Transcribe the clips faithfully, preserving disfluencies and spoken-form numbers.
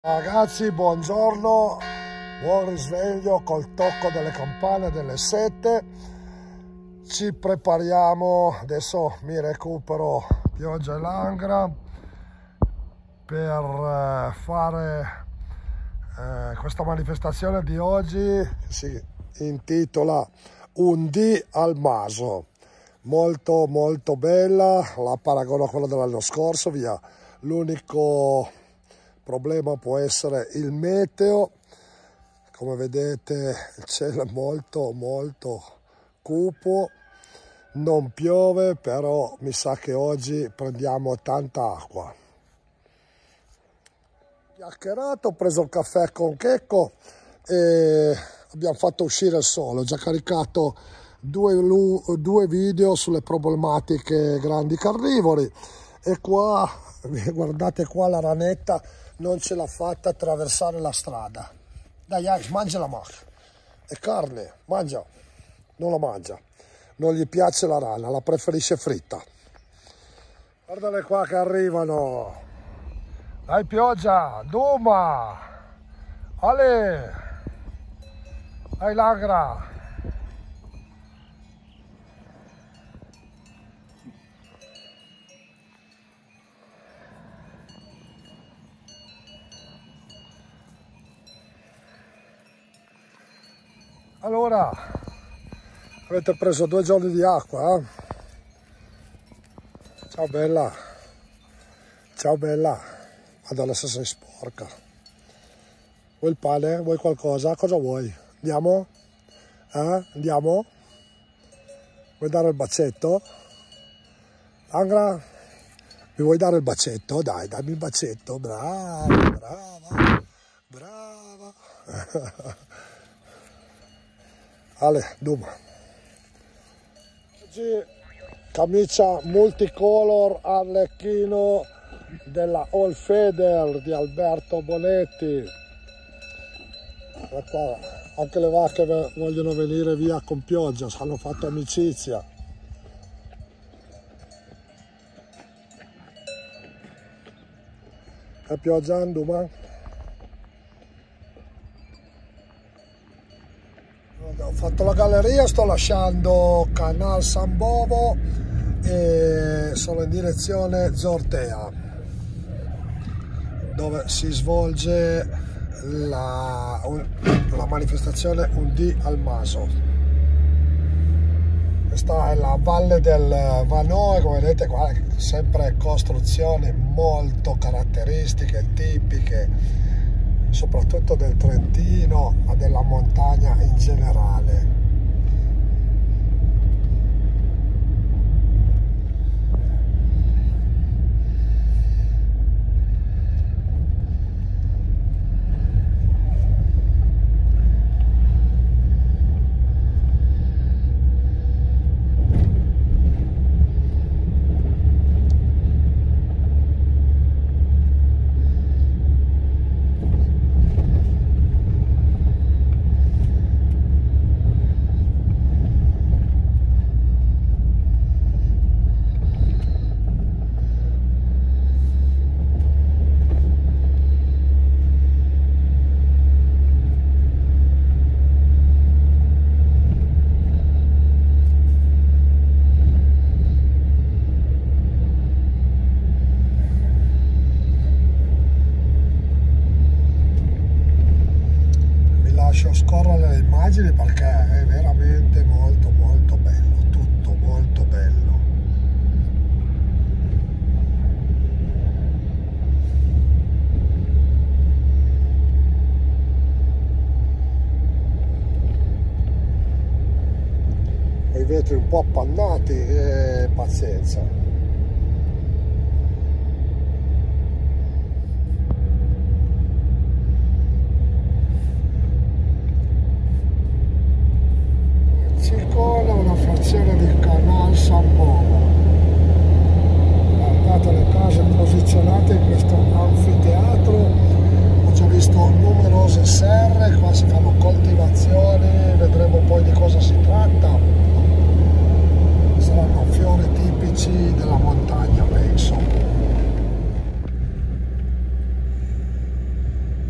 Ragazzi, buongiorno, buon risveglio col tocco delle campane delle sette. Ci prepariamo, adesso mi recupero Pioggia e Langra per fare eh, questa manifestazione di oggi che si intitola Un dì al Maso. Molto molto bella, la paragono a quella dell'anno scorso, via. L'unico problema può essere il meteo. Come vedete il cielo è molto molto cupo, non piove, però mi sa che oggi prendiamo tanta acqua. Chiacchierato, ho preso il caffè con Checco e abbiamo fatto uscire il sole. Ho già caricato due, due video sulle problematiche grandi carnivori e qua guardate qua, la ranetta non ce l'ha fatta attraversare la strada. Dai Alex, mangia la macchina, è carne, mangia. Non la mangia, non gli piace la rana, la preferisce fritta. Guardale qua che arrivano. Dai Pioggia, Duma, Ale, dai Langra. Allora, avete preso due giorni di acqua, eh? Ciao bella, ciao bella, Madonna se sei sporca. Vuoi il pane? Vuoi qualcosa? Cosa vuoi? Andiamo? Eh? Andiamo? Vuoi dare il bacetto? Angra? Mi vuoi dare il bacetto? Dai, dammi il bacetto, brava, brava, brava. Ale, Duma. Oggi camicia multicolor arlecchino della All Feder di Alberto Bonetti. Qua, anche le vacche vogliono venire via con Pioggia, hanno fatto amicizia. E Pioggia, Duma? Ho fatto la galleria, sto lasciando Canal San Bovo e sono in direzione Zortea, dove si svolge la, la manifestazione Un dì al Maso. Questa è la valle del Vanoe, come vedete qua sempre costruzioni molto caratteristiche, tipiche soprattutto del Trentino, ma della montagna in generale. Lascio scorrere le immagini perché è veramente molto molto bello, tutto molto bello. I vetri un po' appannati e pazienza. Una frazione di Canal San Bovo. Guardate le case posizionate in questo anfiteatro. Ho già visto numerose serre, qua si fanno coltivazioni, vedremo poi di cosa si tratta. Saranno fiori tipici della montagna, penso.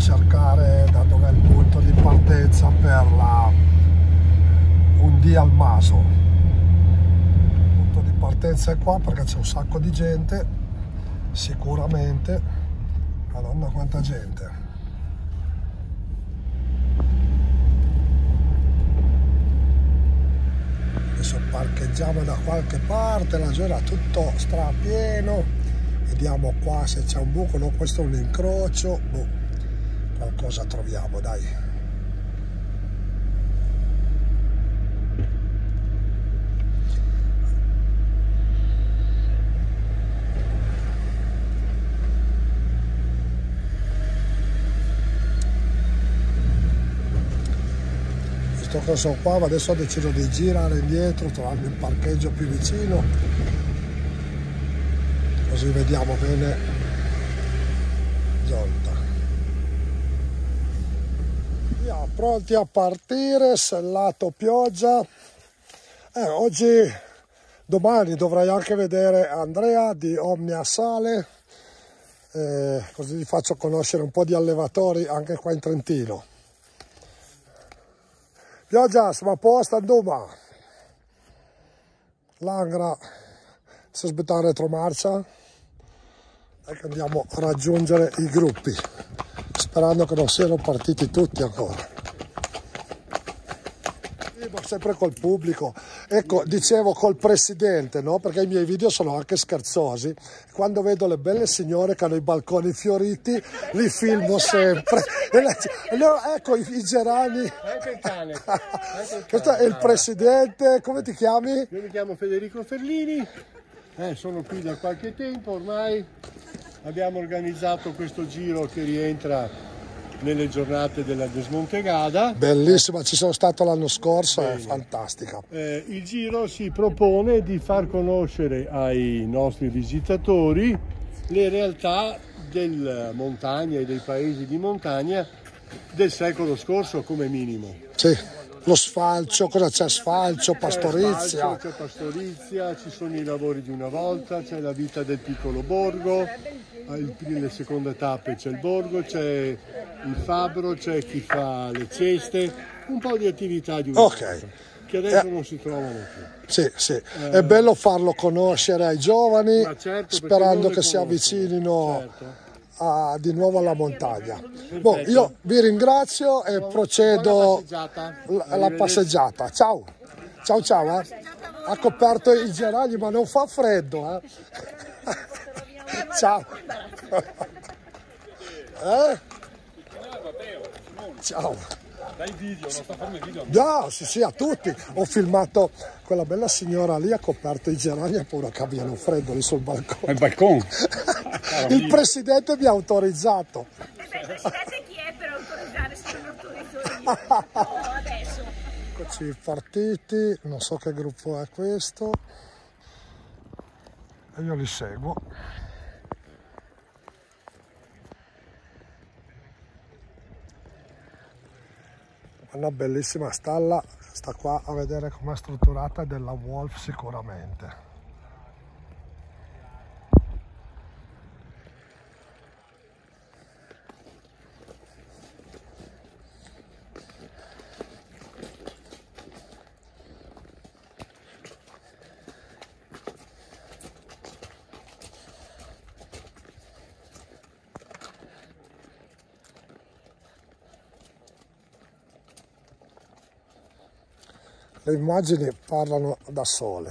cercare da dove è il punto di partenza per la Undì al Maso. Il punto di partenza è qua perché c'è un sacco di gente, sicuramente. Madonna quanta gente. Adesso parcheggiamo da qualche parte, la giornata tutto strapieno, vediamo qua se c'è un buco. No, questo è un incrocio, boh, qualcosa troviamo, dai. Visto che sono qua, ma adesso ho deciso di girare indietro, trovare il parcheggio più vicino, così vediamo bene Zonta. Via, pronti a partire, sellato pioggia. Eh, oggi, domani dovrei anche vedere Andrea di Omnia Sale, eh, così vi faccio conoscere un po' di allevatori anche qua in Trentino. Pioggia, siamo a posto, andiamo. L'Angra si aspetta in retromarcia e che andiamo a raggiungere i gruppi, sperando che non siano partiti tutti ancora. Sempre col pubblico, ecco, dicevo col presidente, no? Perché i miei video sono anche scherzosi. Quando vedo le belle signore che hanno i balconi fioriti, li filmo sempre. E no, ecco i, i gerani. Anche il cane. Anche il cane. Questo è il presidente, come ti chiami? Io mi chiamo Federico Ferlini, eh, sono qui da qualche tempo ormai. Abbiamo organizzato questo giro che rientra nelle giornate della Desmontegada. Bellissima, ci sono stato l'anno scorso, Bene. È fantastica. Eh, il giro si propone di far conoscere ai nostri visitatori le realtà della montagna e dei paesi di montagna del secolo scorso come minimo. Sì, lo sfalcio, cosa c'è? Sfalcio, pastorizia. C'è pastorizia, ci sono i lavori di una volta, c'è la vita del piccolo borgo, nelle seconde tappe c'è il borgo, c'è il fabbro, c'è chi fa le ceste, un po' di attività di una Ok. volta, che adesso Eh. non si trovano più. Sì, sì, è bello farlo conoscere ai giovani, Ma certo, sperando perché non le che si conoscono. avvicinino Certo. a- di nuovo alla montagna. Boh, io vi ringrazio e procedo Buona passeggiata. alla Arrivederci. passeggiata. Ciao, ciao, ciao. Eh. Ha coperto i gerani, ma non fa freddo. Eh. Ciao. Eh? Ciao. Dai video, non sta facendo video. No, sì, sì, a tutti. Ho filmato quella bella signora lì, ha coperto i gerani, ha paura che abbiano freddo lì sul balcone. Il balcone. Il presidente mi ha autorizzato. Eh beh, il presidente chi è per autorizzare se non autorizzo io? Oh, adesso. Eccoci partiti, non so che gruppo è questo. E io li seguo. Una bellissima stalla, sta qua a vedere com'è strutturata, della Wolf sicuramente. Le immagini parlano da sole.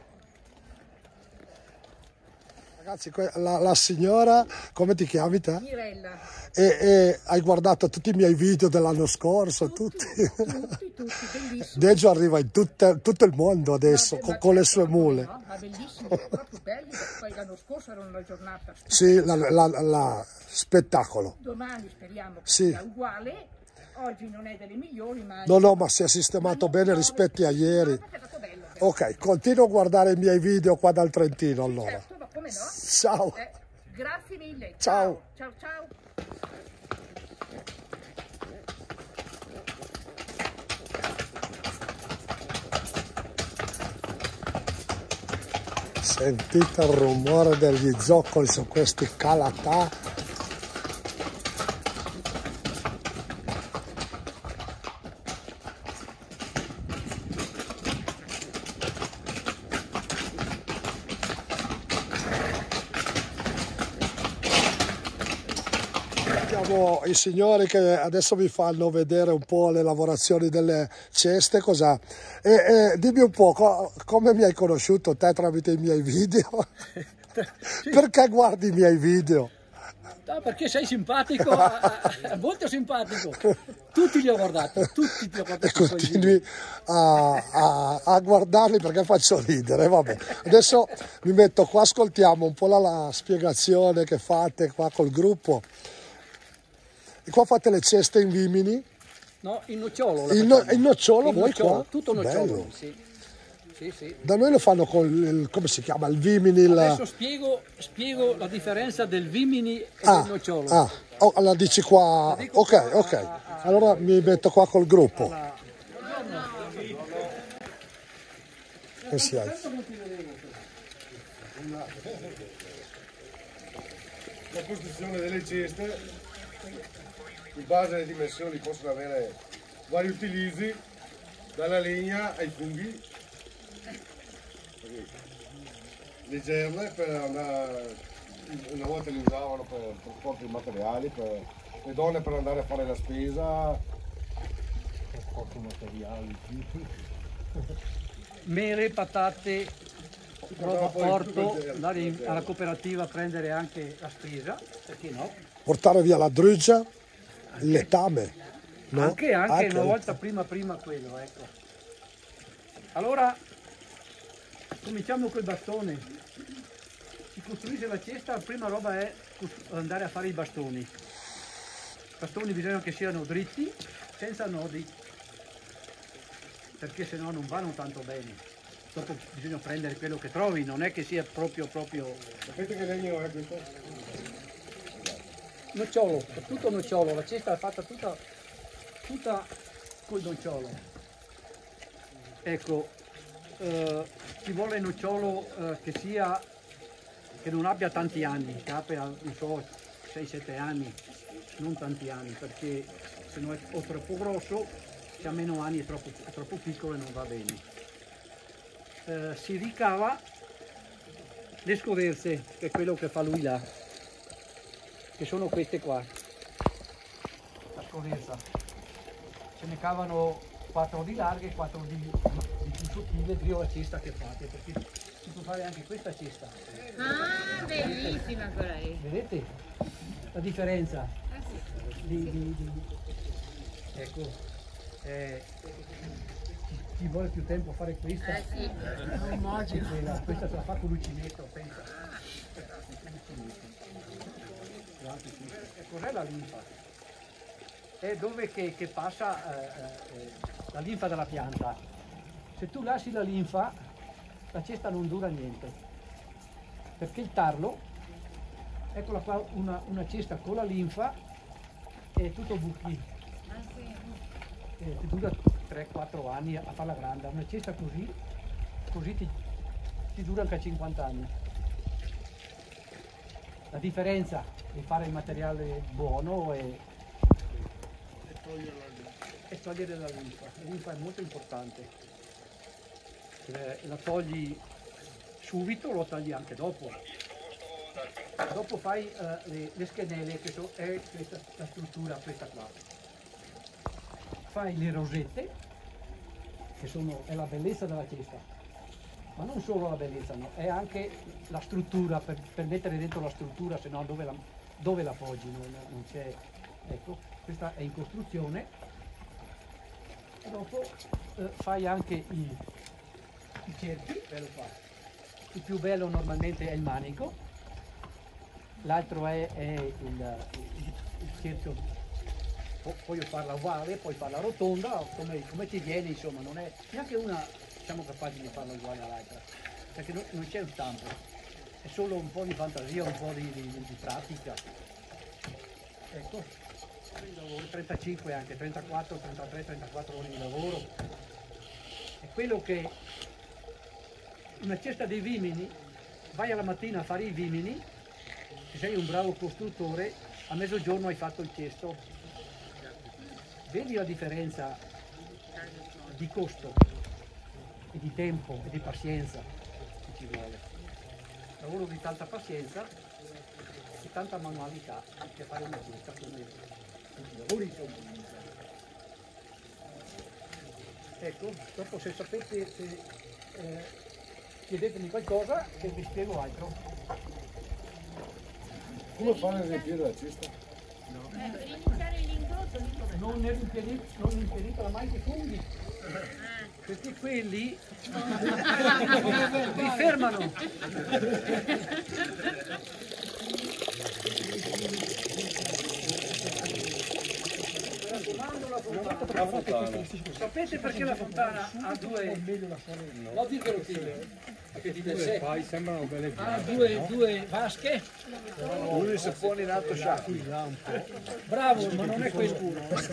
Ragazzi, la, la signora, come ti chiami te? Mirella. E, e hai guardato tutti i miei video dell'anno scorso, tutti? Tutti, tutti, bellissimi. Deggio arriva in tutte, tutto il mondo adesso, Ma- con, ma con le certo, sue mule. no, ma bellissimi, proprio belli, perché poi l'anno scorso era una giornata stupenda. Sì, la, la, la spettacolo. Domani speriamo che Sì. sia uguale. Oggi non è delle migliori, ma... No, no, ma si è sistemato bene rispetto a ieri. No, perché è stato bello. però. Ok, continuo a guardare i miei video qua dal Trentino allora. Certo, ma come no? Ciao. Eh, grazie mille. Ciao. Ciao, ciao. Sentite il rumore degli zoccoli su questi calatà. abbiamo i signori che adesso vi fanno vedere un po' le lavorazioni delle ceste, cos'ha. E, e dimmi un po', co come mi hai conosciuto te tramite i miei video? Sì. Perché guardi i miei video? No, perché sei simpatico, molto simpatico. Tutti li ho guardati, tutti li ho guardati. E continui a, a, a guardarli perché faccio ridere. Vabbè. Adesso mi metto qua, ascoltiamo un po' la, la spiegazione che fate qua col gruppo. E qua fate le ceste in vimini? No, in nocciolo. In, no, in nocciolo in voi nocciolo, qua? tutto nocciolo. Bello. Sì. Sì, sì. Da noi lo fanno con il, come si chiama, il vimini. Adesso spiego, spiego la differenza del vimini e ah, del nocciolo. Ah, oh, la dici qua. La ok, qua, ok. A, a, allora mi metto qua col gruppo. Alla... Che si è? La costruzione delle ceste, in base alle dimensioni, possono avere vari utilizzi, dalla legna ai funghi. Leggerle per andare, una volta li usavano per trasporto di materiali, per le donne per andare a fare la spesa, trasporto materiali, mele, patate, roba porto, andare alla cooperativa a prendere anche la spesa, perché no? Portare via la druggia, anche. Il letame, no? Anche, anche, anche una volta prima prima quello, ecco. Allora, cominciamo col bastone. Si costruisce la cesta, la prima roba è andare a fare i bastoni. I bastoni bisogna che siano dritti, senza nodi, perché sennò non vanno tanto bene. Dopo bisogna prendere quello che trovi, non è che sia proprio proprio... Sapete che legno è questo? Nocciolo, tutto nocciolo, la cesta è fatta tutta, tutta col nocciolo. Ecco, eh, ci vuole nocciolo eh, che sia... che non abbia tanti anni, che abbia, non so, sei sette anni, non tanti anni, perché se no è o troppo grosso, se ha meno anni è troppo, è troppo piccolo e non va bene. Eh, si ricava le scoverze, che è quello che fa lui là, che sono queste qua, la scoverza. Se ne cavano quattro di larghe e quattro di, di più sottile, più la cesta che fate, perché si può fare anche questa cesta. Ah, bellissima quella lì. Vedete la differenza? Eh sì. Di, di, di... Ecco, eh, ci vuole più tempo a fare questa. Eh sì, non immagino. Quella, questa se la fa con l'uncinetto, pensa. E cos'è la linfa? È dove che, che passa eh, eh, la linfa della pianta. Se tu lasci la linfa, la cesta non dura niente, perché il tarlo, eccola qua, una, una cesta con la linfa è tutto buchi, ah, sì. eh, ti dura tre quattro anni a farla grande. Una cesta così, così ti, ti dura anche cinquanta anni. La differenza di fare il materiale buono è, è togliere la linfa. La linfa è molto importante. La togli subito, lo togli anche dopo. Dopo fai uh, le, le schenelle, che so, è questa, la struttura questa qua. Fai le rosette, che sono, è la bellezza della cesta, ma non solo la bellezza, no? È anche la struttura, per, per mettere dentro la struttura, se no dove la, dove la poggi, non, non c'è. Ecco, questa è in costruzione. E dopo uh, fai anche i i cerchi, bello qua. Il più bello normalmente è il manico, l'altro è, è il, il, il cerchio, Pu puoi farla uguale, puoi farla rotonda, come, come ti viene, insomma, non è neanche una, siamo capaci di farla uguale all'altra, perché no, non c'è un stampo, è solo un po' di fantasia, un po' di, di, di pratica. Ecco, trentacinque anche, trentaquattro, trentatré, trentaquattro ore di lavoro. È quello che una cesta dei vimini, vai alla mattina a fare i vimini, se sei un bravo costruttore, a mezzogiorno hai fatto il cesto. Vedi la differenza di costo e di tempo e di pazienza che ci vuole. Lavoro di tanta pazienza tanta manualità che fare una cesta come tutti i lavori sono. Ecco, dopo se sapete, se eh, chiedetemi qualcosa e vi spiego altro. Come fanno a riempire la cesta? Eh, per iniziare l'ingrosso lì come Non ne riempite, non riempite mai di funghi, perché quelli vi fermano. La fontana. Sapete perché la fontana ha due, non dico che ti dice, Poi sembrano belle ha due, due vasche? Lui si pone in alto sciacqui. Bravo, ma non è questo.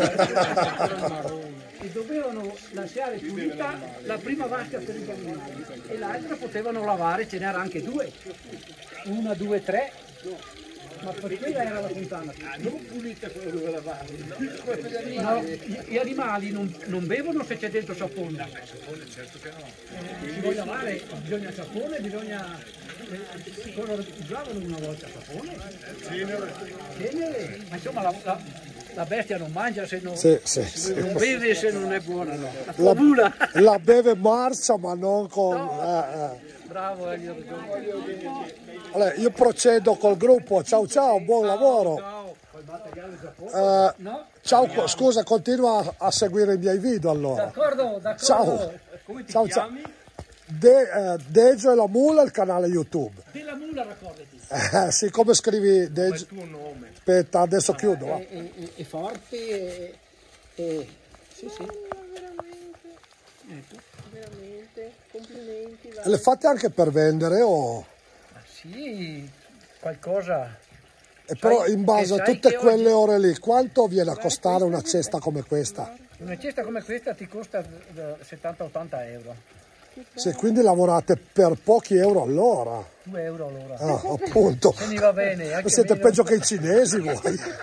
E dovevano lasciare pulita la prima vasca per i bambini e l'altra potevano lavare, ce n'era anche due, una, due, tre, ma per quella era la fontana. Non pulita quello dove lavare. No, gli, gli animali non, non bevono se c'è dentro sapone. Eh, si vuole lavare, bisogna sapone, bisogna... Eh, cosa usavano una volta sapone? Cenere. Ma insomma la, la, la bestia non mangia se non, Sì, sì, sì. non beve se non è buona, no. La La, fabula. la beve marcia ma non con... No. eh, eh. Bravo Elio. Allora, io procedo col gruppo, ciao ciao, buon lavoro. Eh, No? ciao, scusa, continua a, a seguire i miei video allora. D'accordo, d'accordo. Ciao. Come ti Ciao, chiami? De, eh, Deggio e la Mula, il canale YouTube. Della mula, raccordati. Eh, sì, come scrivi Deggio? tuo nome. Aspetta, adesso chiudo. Va. È, è, è forte e... e... Sì, sì. Veramente, complimenti. va. Le fate anche per vendere o... Sì, qualcosa. E però Sai- in base e a sai tutte che quelle oggi- ore lì, quanto viene a costare una cesta come questa? Una cesta come questa ti costa settanta ottanta euro. Sì, quindi lavorate per pochi euro all'ora. due euro all'ora. Ah, appunto. Se mi va bene, anche Siete meno. peggio che i cinesi voi.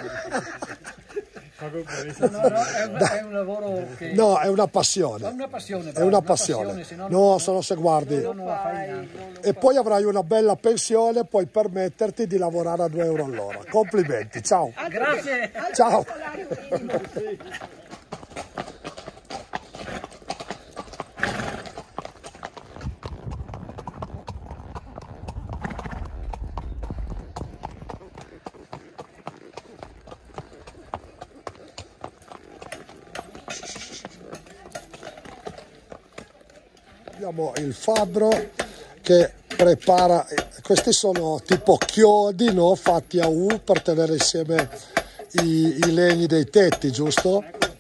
No, no, è, un, è un lavoro che... No, è una È passione. una passione. È bravo, una passione. se no No, non- se no se guardi. non la fai neanche. E poi avrai una bella pensione, puoi permetterti di lavorare a due euro all'ora. Complimenti, ciao. Grazie. Ciao. Abbiamo il fabbro che prepara, questi sono tipo chiodi, no? Fatti a U per tenere insieme i, i legni dei tetti, giusto?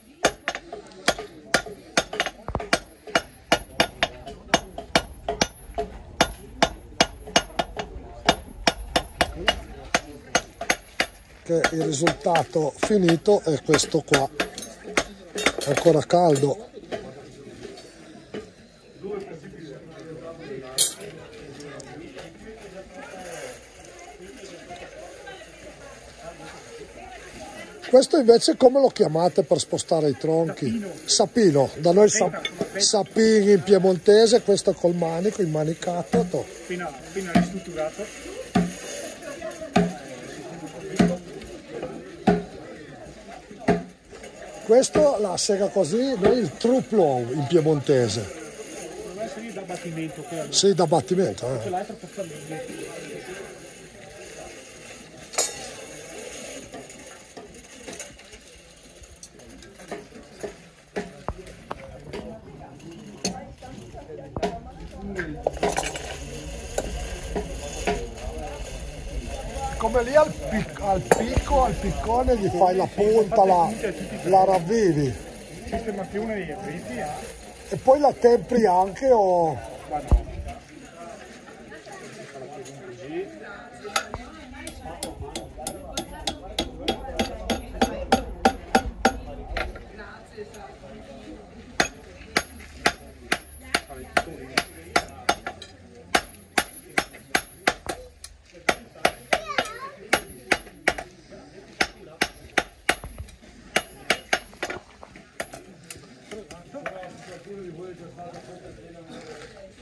Che il risultato finito è questo qua, ancora caldo. Questo invece come lo chiamate per spostare i tronchi? Sapino, da noi sa sapini in piemontese, questo col manico, il manicato. to. Appena, appena ristrutturato. Questo la sega così, noi il truplo in piemontese. Deve essere da battimento quello. Sì, da battimento. Eh. L'altro per famiglie. Come lì al, pic al picco, al piccone gli fai la punta, la, la ravvivi Sistema più uno degli affetti. e poi la tempri anche o... Ma no.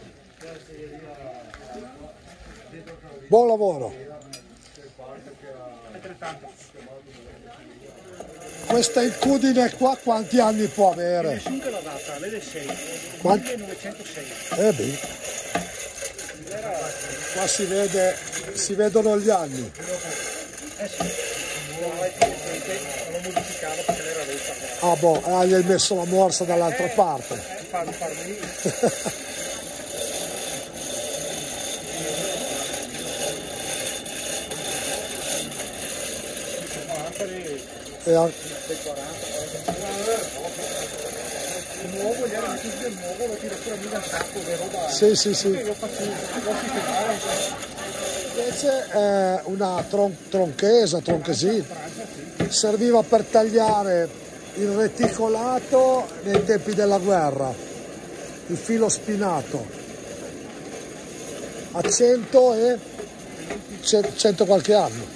Buon lavoro! Questa incudine qua quanti anni può avere? Nessuno te l'ha data, lei è sei. Quanti? millenovecentosei. Eh beh, qua si vede, si vedono gli anni. Eh sì, non l'hai più recente, l'ho modificata perché lei era vecchia. Ah boh, ah, gli hai messo la morsa dall'altra parte. Eh, farmi farmi. E an- Il nuovo, gli era tutto il nuovo, lo tiro fuori dal sacco, vero? Da... Sì, sì, sì. Io faccio, lo sistemare, Invece è una tron- tronchesa, tronchesina. Serviva per tagliare il reticolato nei tempi della guerra, il filo spinato. A cento e cento qualche anno.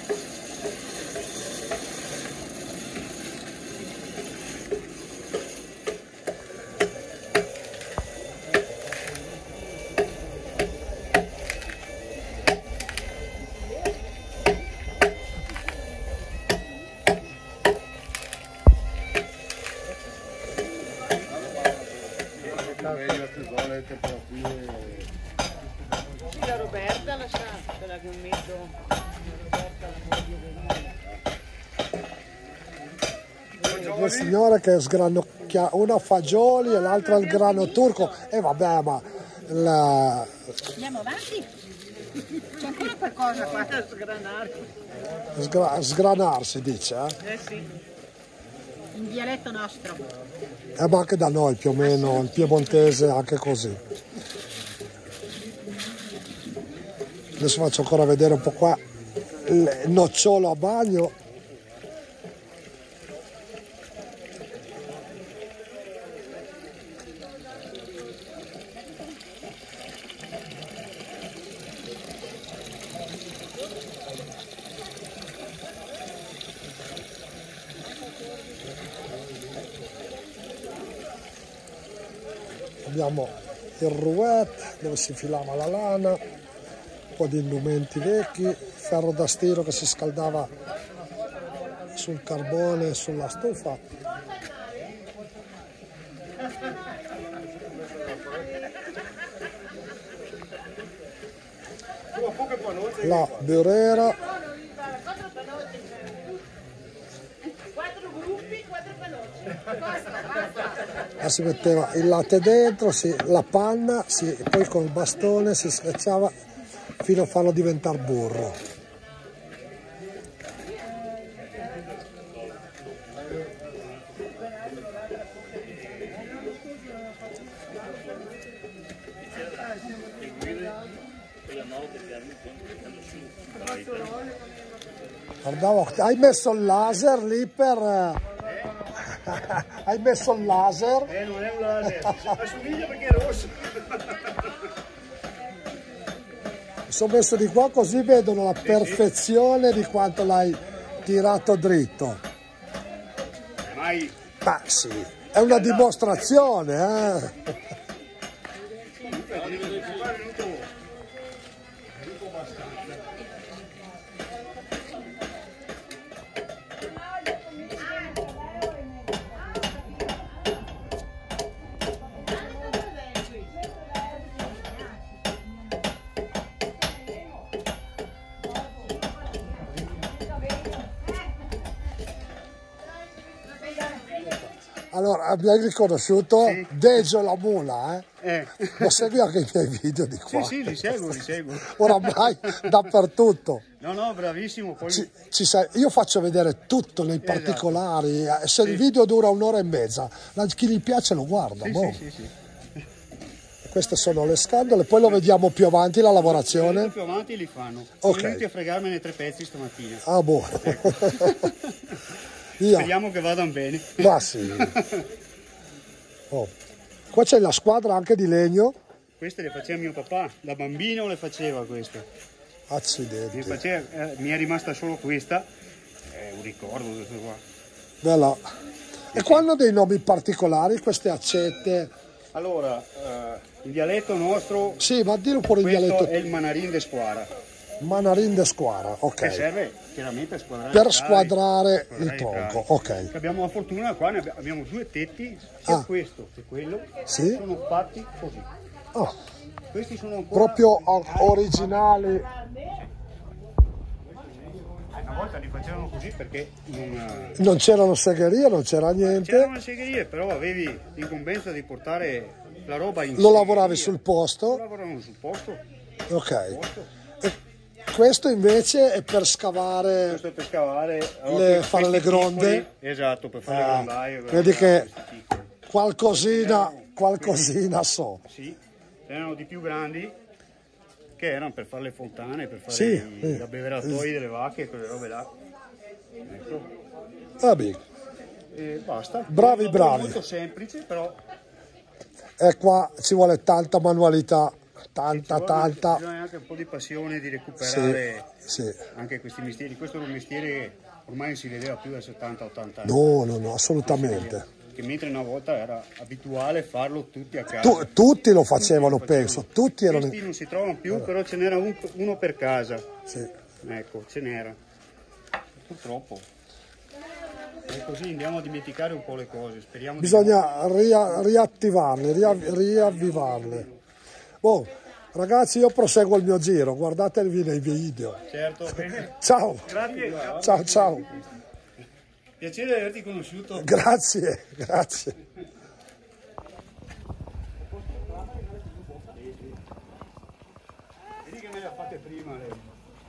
La Roberta lascia, quella che ho messo, la Roberta la Due signore che sgranocchia, una fagioli e l'altra il grano turco. E vabbè, ma la... Andiamo avanti? C'è ancora qualcosa qua da sgranare. sgra- sgranarsi dice, eh? Eh sì. In dialetto nostro. Eh, ma anche da noi più o meno, il piemontese è anche così. Adesso faccio ancora vedere un po' qua il nocciolo a bagno. Abbiamo il rouette dove si filava la lana, un po' di indumenti vecchi, ferro da stiro che si scaldava sul carbone e sulla stufa. La burera. Quattro gruppi, quattro panocci. Basta, basta. Si metteva il latte dentro, si, la panna, si, poi con il bastone si schiacciava fino a farlo diventare burro. Guardavo, hai messo il laser lì per... Hai messo il laser? Eh, non è un laser, assomiglia perché è rosso. Mi sono messo di qua così vedono la perfezione di quanto l'hai tirato dritto. Mai. Ma sì, è una dimostrazione, eh? Allora, abbiamo riconosciuto Sì. Deggio la mula, eh? Eh. Lo segui anche i miei video di qua. Sì, sì, li seguo, li seguo. Oramai dappertutto. No, no, bravissimo. Poi... Ci, ci sai, io faccio vedere tutto nei particolari, eh, se il video dura un'ora e mezza, la- chi gli piace lo guarda. Sì, boh. sì, sì, sì. Queste sono le scandole, poi lo vediamo più avanti la lavorazione. Più avanti li fanno. Sono Ok. venuti a fregarmene tre pezzi stamattina. Ah boh. Via. Speriamo che vadano bene. Ma sì. Oh. Qua c'è la squadra anche di legno. Queste le faceva mio papà, da bambino le faceva queste. Mi, Accidenti. faceva, eh, mi è rimasta solo questa, è un ricordo questo qua. Bella. E qua hanno dei nomi particolari queste accette? Allora, eh, il dialetto nostro, Sì, ma dillo pure in questo dialetto. è il manarin de squara. Manarin de squadra, Che ok. serve chiaramente a squadrare, Per i travi, squadrare per il i tronco, travi. ok. Abbiamo la fortuna, qua ne abbi- abbiamo due tetti, sia Ah. questo che quello, Sì? sono fatti così. Ah, Questi sono ancora proprio o- originali. Una volta li facevano così perché non Non c'erano segherie, non c'era c'erano niente. le segherie, però avevi l'incombenza di portare la roba in Lo lavoravi segheria. sul Lo posto. lavoravano sul posto. Ok. posto. E questo invece è per scavare. Questo per scavare, Le- fare le questi gronde. piccoli, esatto, per fare Ah, le grondaie. vedi che questi piccoli. qualcosina, qualcosina so. Sì, erano di più grandi che erano per fare le fontane, per fare Sì, i sì. abbeveratoi delle vacche, quelle robe là. Ecco, Vabbè, e basta. Bravi, È un lavoro bravi. molto semplice, però e qua ci vuole tanta manualità, ci tanta, vuole- tanta. bisogna anche un po' di passione di Sì, recuperare sì. anche questi mestieri. Questo era un mestiere che ormai non si vedeva più da settanta ottanta anni. No, no, no, assolutamente. Che mentre una volta era abituale farlo tutti a casa. Tu- tutti lo facevano, Tutti lo penso, tutti erano. Questi non si trovano più, però ce n'era un- uno per casa. Sì. Ecco, ce n'era. Purtroppo. E così andiamo a dimenticare un po' le cose. Speriamo di Bisogna ria- riattivarle, ria- riavvivarle. Boh, ragazzi, io proseguo il mio giro, guardatevi nei video. no. Certo, bene. Ciao, Grazie. ciao, ciao. Piacere di averti conosciuto. Grazie, grazie. Vedi che me le ha fatte prima lei.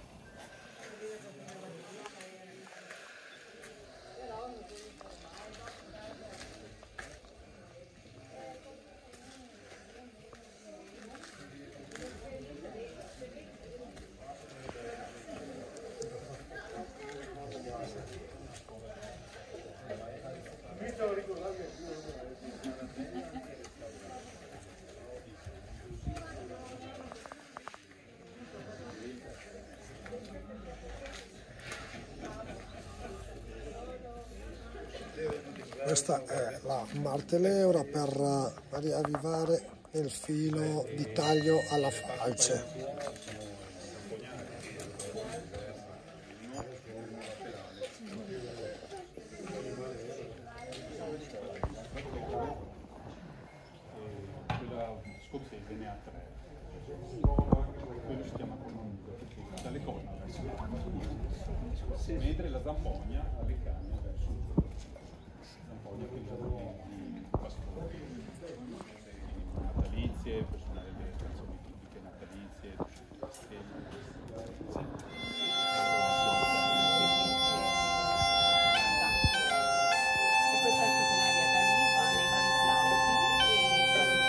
Questa è la martelleura per eh, riavvivare il filo di taglio alla falce. Quella scozzese ne ha tre. Quello si chiama comunque, dalle corna verso il mentre la zampogna alle canne verso il zampogna che usano di pastore. Natalizie, per suonare le canzoni tipiche natalizie, castelli. E poi c'è il centenario da lì, va nei vari flauti e sta di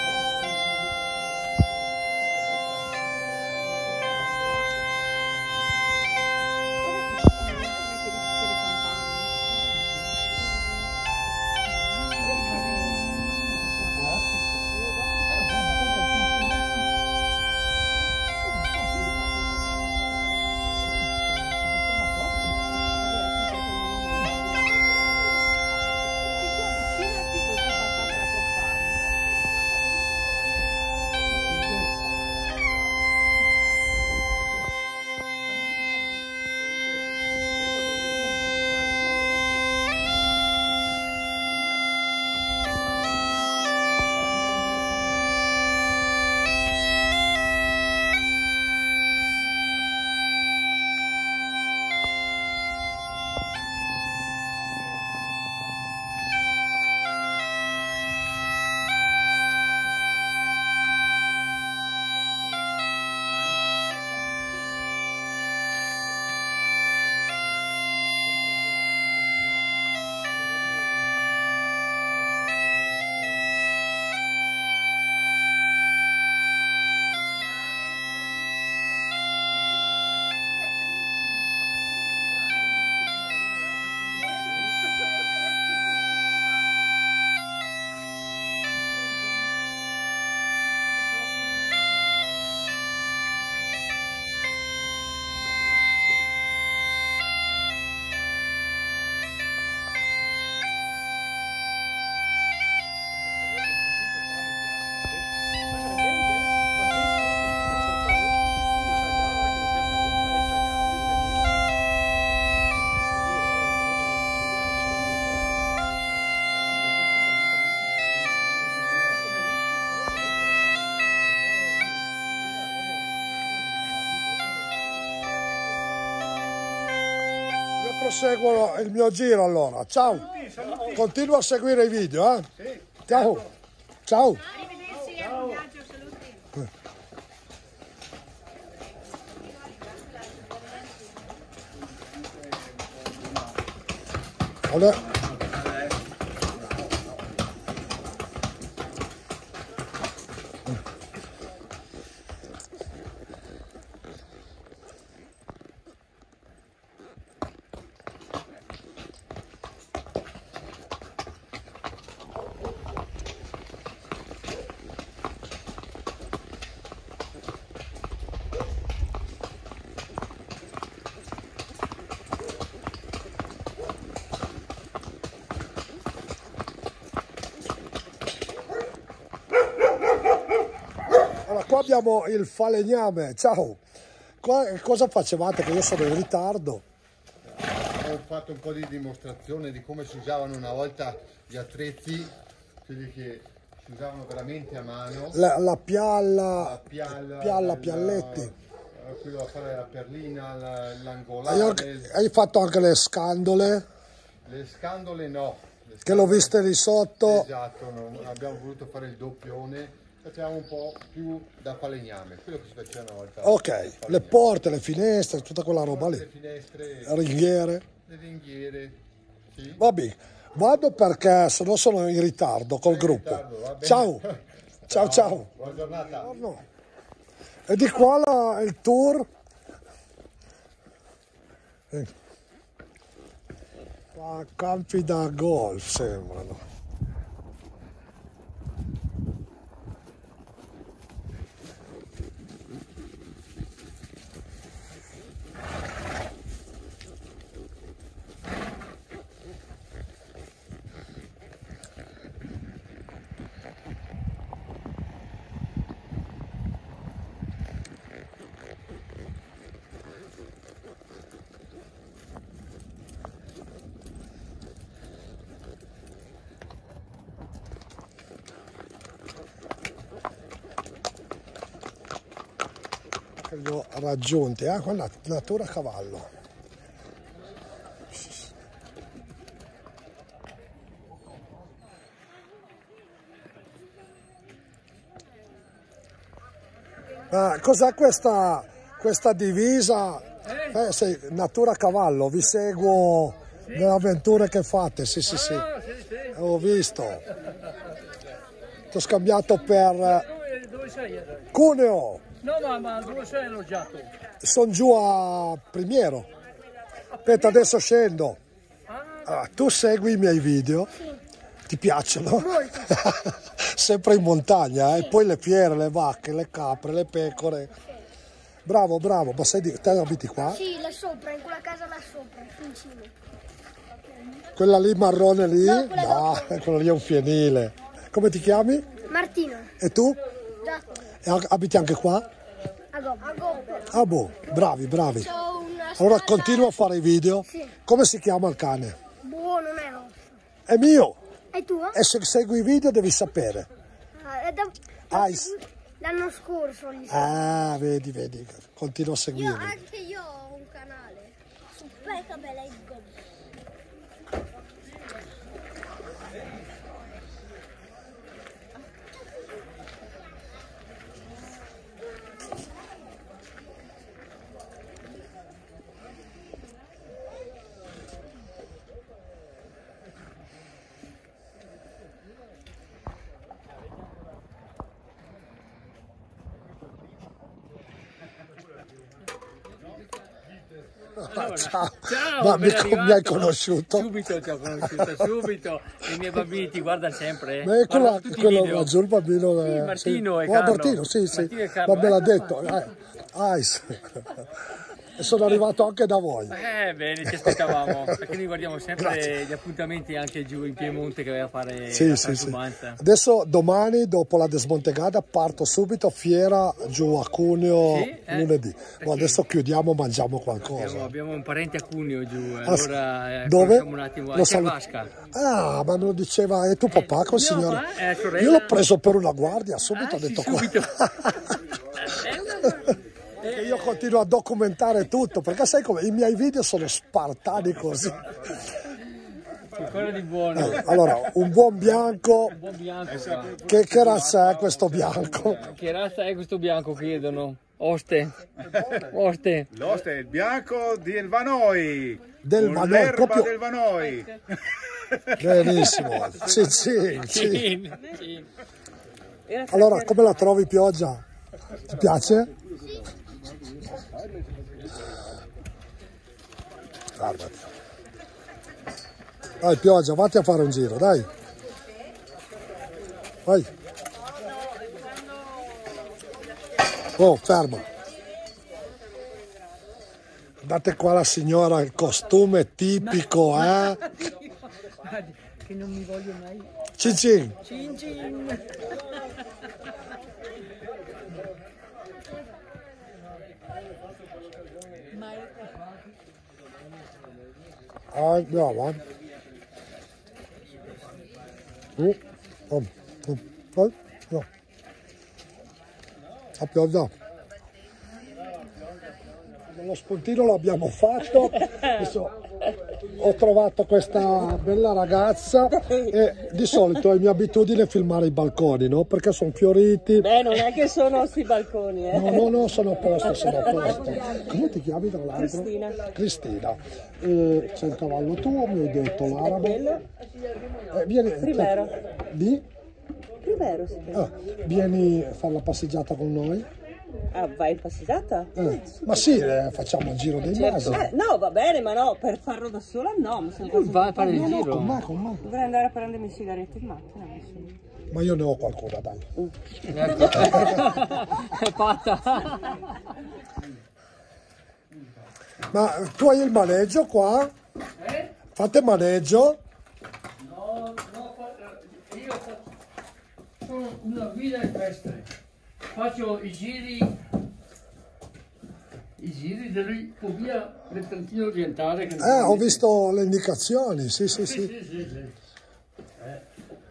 proseguo il mio giro allora. Ciao. Continua a seguire i video, eh? Ciao. Ciao. Arrivederci, buon viaggio, saluti. Allora. Allora, qua abbiamo il falegname, ciao. Qua, cosa facevate? Che io sono in ritardo. Ho fatto un po' di dimostrazione di come si usavano una volta gli attrezzi, quelli che si usavano veramente a mano. La, la pialla, La pialla, pialla il- pialletti. Quello da fare la perlina, la- Hai, l'angolare, anche- hai fatto anche le scandole, le scandole no. Le che l'ho scandole- viste di sotto. Esatto, no, abbiamo voluto fare il doppione, facciamo un po' più da falegname, quello che si faceva una volta. Ok, Falegname. le porte, le finestre, tutta quella roba Le lì. finestre, Ringhiere. le ringhiere, sì. Vabbè, vado perché sennò sono in ritardo col gruppo. ritardo, va bene. Ciao. Ciao ciao. Buona giornata. No. E di qua la- il tour. Eh. Qua campi da golf sembrano. Che li ho raggiunti, eh? Quella natura a cavallo. Ma cos'è questa, questa divisa? Eh, sì, natura a cavallo, vi seguo nelle avventure che fate, sì sì sì, ho visto. Ti ho scambiato per Dove, dove sei adesso? Cuneo, No, ma, ma dove sei alloggiato? sono giù a Primiero. Aspetta, adesso scendo. Allora, tu segui i miei video? Ti piacciono? Sempre in montagna, eh? Poi le fiere, le vacche, le capre, le pecore. Bravo, bravo, ma sei di... te abiti qua? Sì, là sopra, in quella casa là sopra, in cima. Quella lì marrone lì? No, quella No, quella lì è un fienile. Come ti chiami? Martino, E tu? Giacomo, E a- abiti anche qua? a Gobbo. A Gobbo. Ah boh, bravi, bravi. C'ho una Allora stalla- continua a fare i video. Sì. Come si chiama il cane? Buono, non è rosso. È mio. E tu? E se segui i video devi sapere. Ah, è da- Ice. L'anno scorso gli Ah, vedi, vedi. Continuo a seguirli. anche io ho un canale. Su Pecabella e Gobbo. Ah, ciao. Ciao, Ma ben mi, mi hai arrivato. conosciuto? Subito ti ho conosciuto, subito. I miei bambini ti guardano sempre. Ma è quella, Guardano tutti i quello video. laggiù, il bambino. Sì, eh, Martino sì. e Oh, Carlo. Martino, sì, sì. Martino e Carlo. Ma me l'ha Ecco detto. qua. Eh, Ice. E sono arrivato anche da voi. Eh, bene, ci aspettavamo. Perché noi guardiamo sempre Grazie. gli appuntamenti anche giù in Piemonte che aveva a fare Sì, la sì, sì. transumanza. Adesso domani, dopo la desmontegata, parto subito a fiera giù a Cuneo Sì, eh? lunedì. Ma adesso chiudiamo, mangiamo Abbiamo, qualcosa. abbiamo un parente a Cuneo giù, Ah, sì. allora eh, Dove? conosciamo un attimo Lo a salu- Cervasca. Ah, ma me lo diceva, e tu papà col mio signore? papà e la sorella. Io l'ho preso per una guardia, subito Ah, ho sì, detto subito. qua. È una- Che io continuo a documentare tutto, perché sai come i miei video sono spartani così. Quello di buono. Eh, allora, un buon bianco. Un buon bianco qua. Che, che razza è questo bianco? Che razza è questo bianco, chiedono? Oste. Oste. L'oste è il bianco di El Vanoi. Del Vanoi, proprio... del Vanoi. Benissimo. Sì, sì, sì. Cin, cin. Allora, come la trovi Pioggia? Ti piace? Guardati. Dai Pioggia, vatti a fare un giro, dai. Vai. Oh, ferma. Guardate qua la signora, il costume tipico, eh? Che non mi voglio mai. Cin cin. Cin cin. Ah, andiamo, eh. Uh, um, um, um, no. A Pioggia. Lo spuntino l'abbiamo fatto. Adesso ho trovato questa bella ragazza e di solito è mia abitudine filmare i balconi, no? Perché sono fioriti. Beh, non è che sono sui balconi, eh. No, no, no, sono a posto, sono a posto. Come ti chiami tra l'altro? Cristina. Cristina. Eh, c'è il cavallo tuo, mi hai detto l'arabo. Quello? Eh, vieni, Primero. Di? Primero si chiama. Ah, vieni a fare la passeggiata con noi? Ah, vai in passeggiata? Eh, ma sì, eh, facciamo il giro dei masi. Eh, no, va bene, ma no, per farlo da sola no. Mi sono Va a fare il giro. Con me, con me. Dovrei andare a prendermi il sigaretto in macchina. Ma io ne ho qualcuna, dai. È fatta. Ma tu hai il maneggio qua? Eh? Fate maneggio? No, no, io sono una guida equestre. Faccio i giri, i giri dell'Ippovia del Trentino orientale. Che Eh, ho visto le indicazioni, sì, sì, sì. Sì, sì, sì, sì. Eh.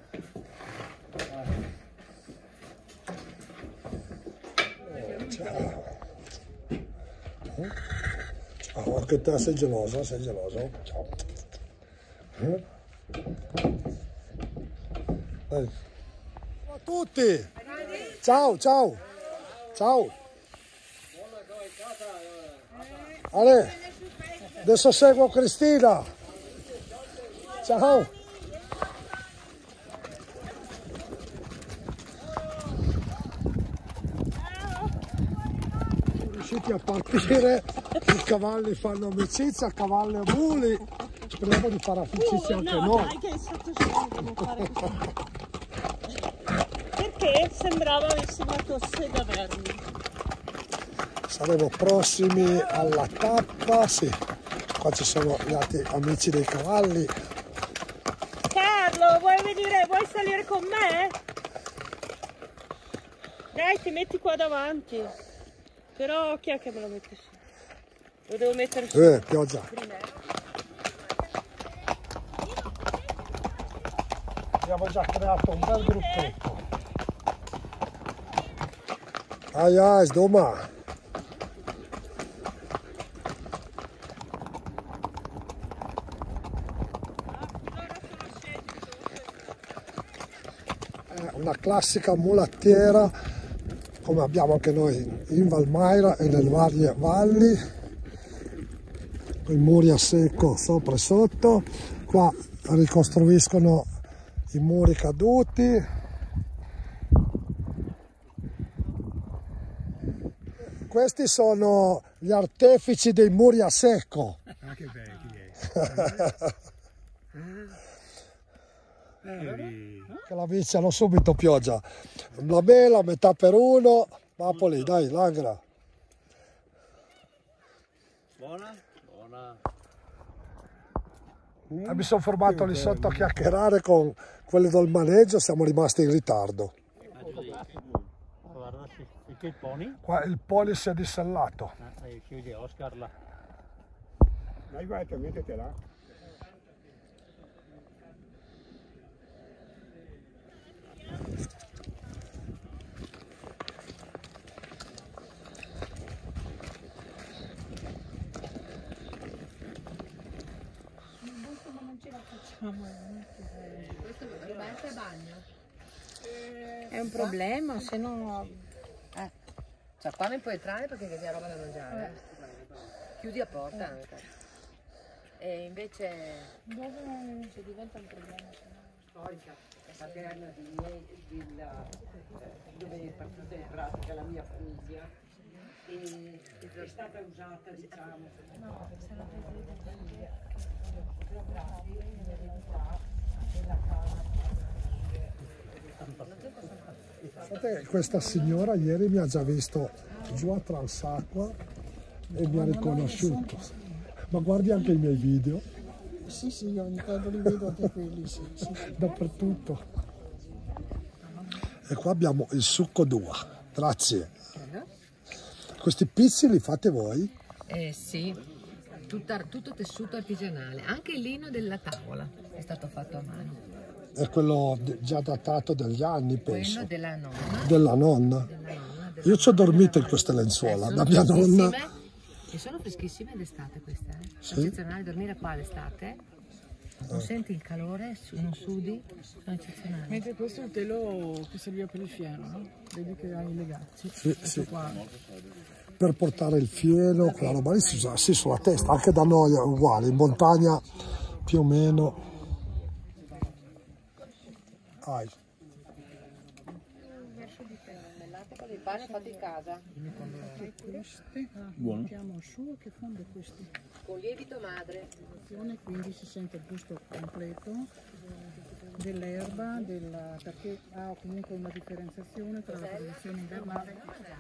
Ciao. Ciao, anche te sei geloso, sei geloso. Ciao. Eh? Dai. Ciao a tutti. Ciao, ciao. Ciao. Ale, adesso seguo Cristina. Ciao. Siamo riusciti a partire, i cavalli fanno amicizia, cavalli e muli. Speriamo di fare amicizia anche no, noi. dai, che sotto devo fare così. Perché sembrava avessi una tosse da vermi. Saremo prossimi alla tappa, sì. Qua ci sono gli altri amici dei cavalli. Carlo, vuoi venire, vuoi salire con me? Dai, ti metti qua davanti. Però chi è che me lo mette su? Lo devo mettere su. Eh, Pioggia. Abbiamo già creato un bel gruppetto. Ai ai, sdoma. È una classica mulattiera, come abbiamo anche noi in Valmaira e nelle varie valli, con i muri a secco sopra e sotto. Qua ricostruiscono i muri caduti. Questi sono gli artefici dei muri a secco. Ah, che belli. Che la viziano subito Pioggia. La mela, metà per uno. Napoli, dai, Langra. Buona? Buona. E mi sono fermato lì sotto a chiacchierare con quelli del maneggio, siamo rimasti in ritardo. Guarda, che il pony? Qua il pony si è dissellato. Eh, chiudi Oscar là. Dai, guarda, mettete là. Roberta è bagno. È un problema, se no... Eh. Cioè qua non puoi entrare perché c'è roba da mangiare. Eh. Chiudi a porta anche. E invece... Dove ci diventa un problema? Storica, paterna di miei, della, dove è partita in pratica la mia famiglia. E è stata usata, diciamo, no, sarà Guardate che questa signora ieri mi ha già visto giù a Transacqua e mi ha riconosciuto. Ma guardi anche i miei video. Sì, sì, io ogni tanto li vedo anche quelli, sì, sì. Dappertutto. E qua abbiamo il succo d'uva. Grazie. Questi pizzi li fate voi? Eh sì, Tutta, tutto tessuto artigianale, anche il lino della tavola è stato fatto a mano. È quello già datato degli anni, penso. Quello della nonna. Della nonna. Della nonna della Io ci ho dormito in queste lenzuola, eh, la mia nonna. E sono freschissime d'estate queste, eh? Sì. Eccezionali, dormire qua d'estate. Non senti il calore, non sudi, sono eccezionali. Mentre questo è il telo che serviva per il fieno, no? Vedi che hai i legacci. Sì, sì. Per portare il fieno, quella roba lì si usa sì, sulla testa, anche da noi è uguale, in montagna più o meno. Ai. Il pane fatto in casa. Queste Buono. mettiamo su che fonde questi. Con lievito madre. Quindi si sente il gusto completo dell'erba, della, perché ha comunque una differenziazione tra la produzione invernale.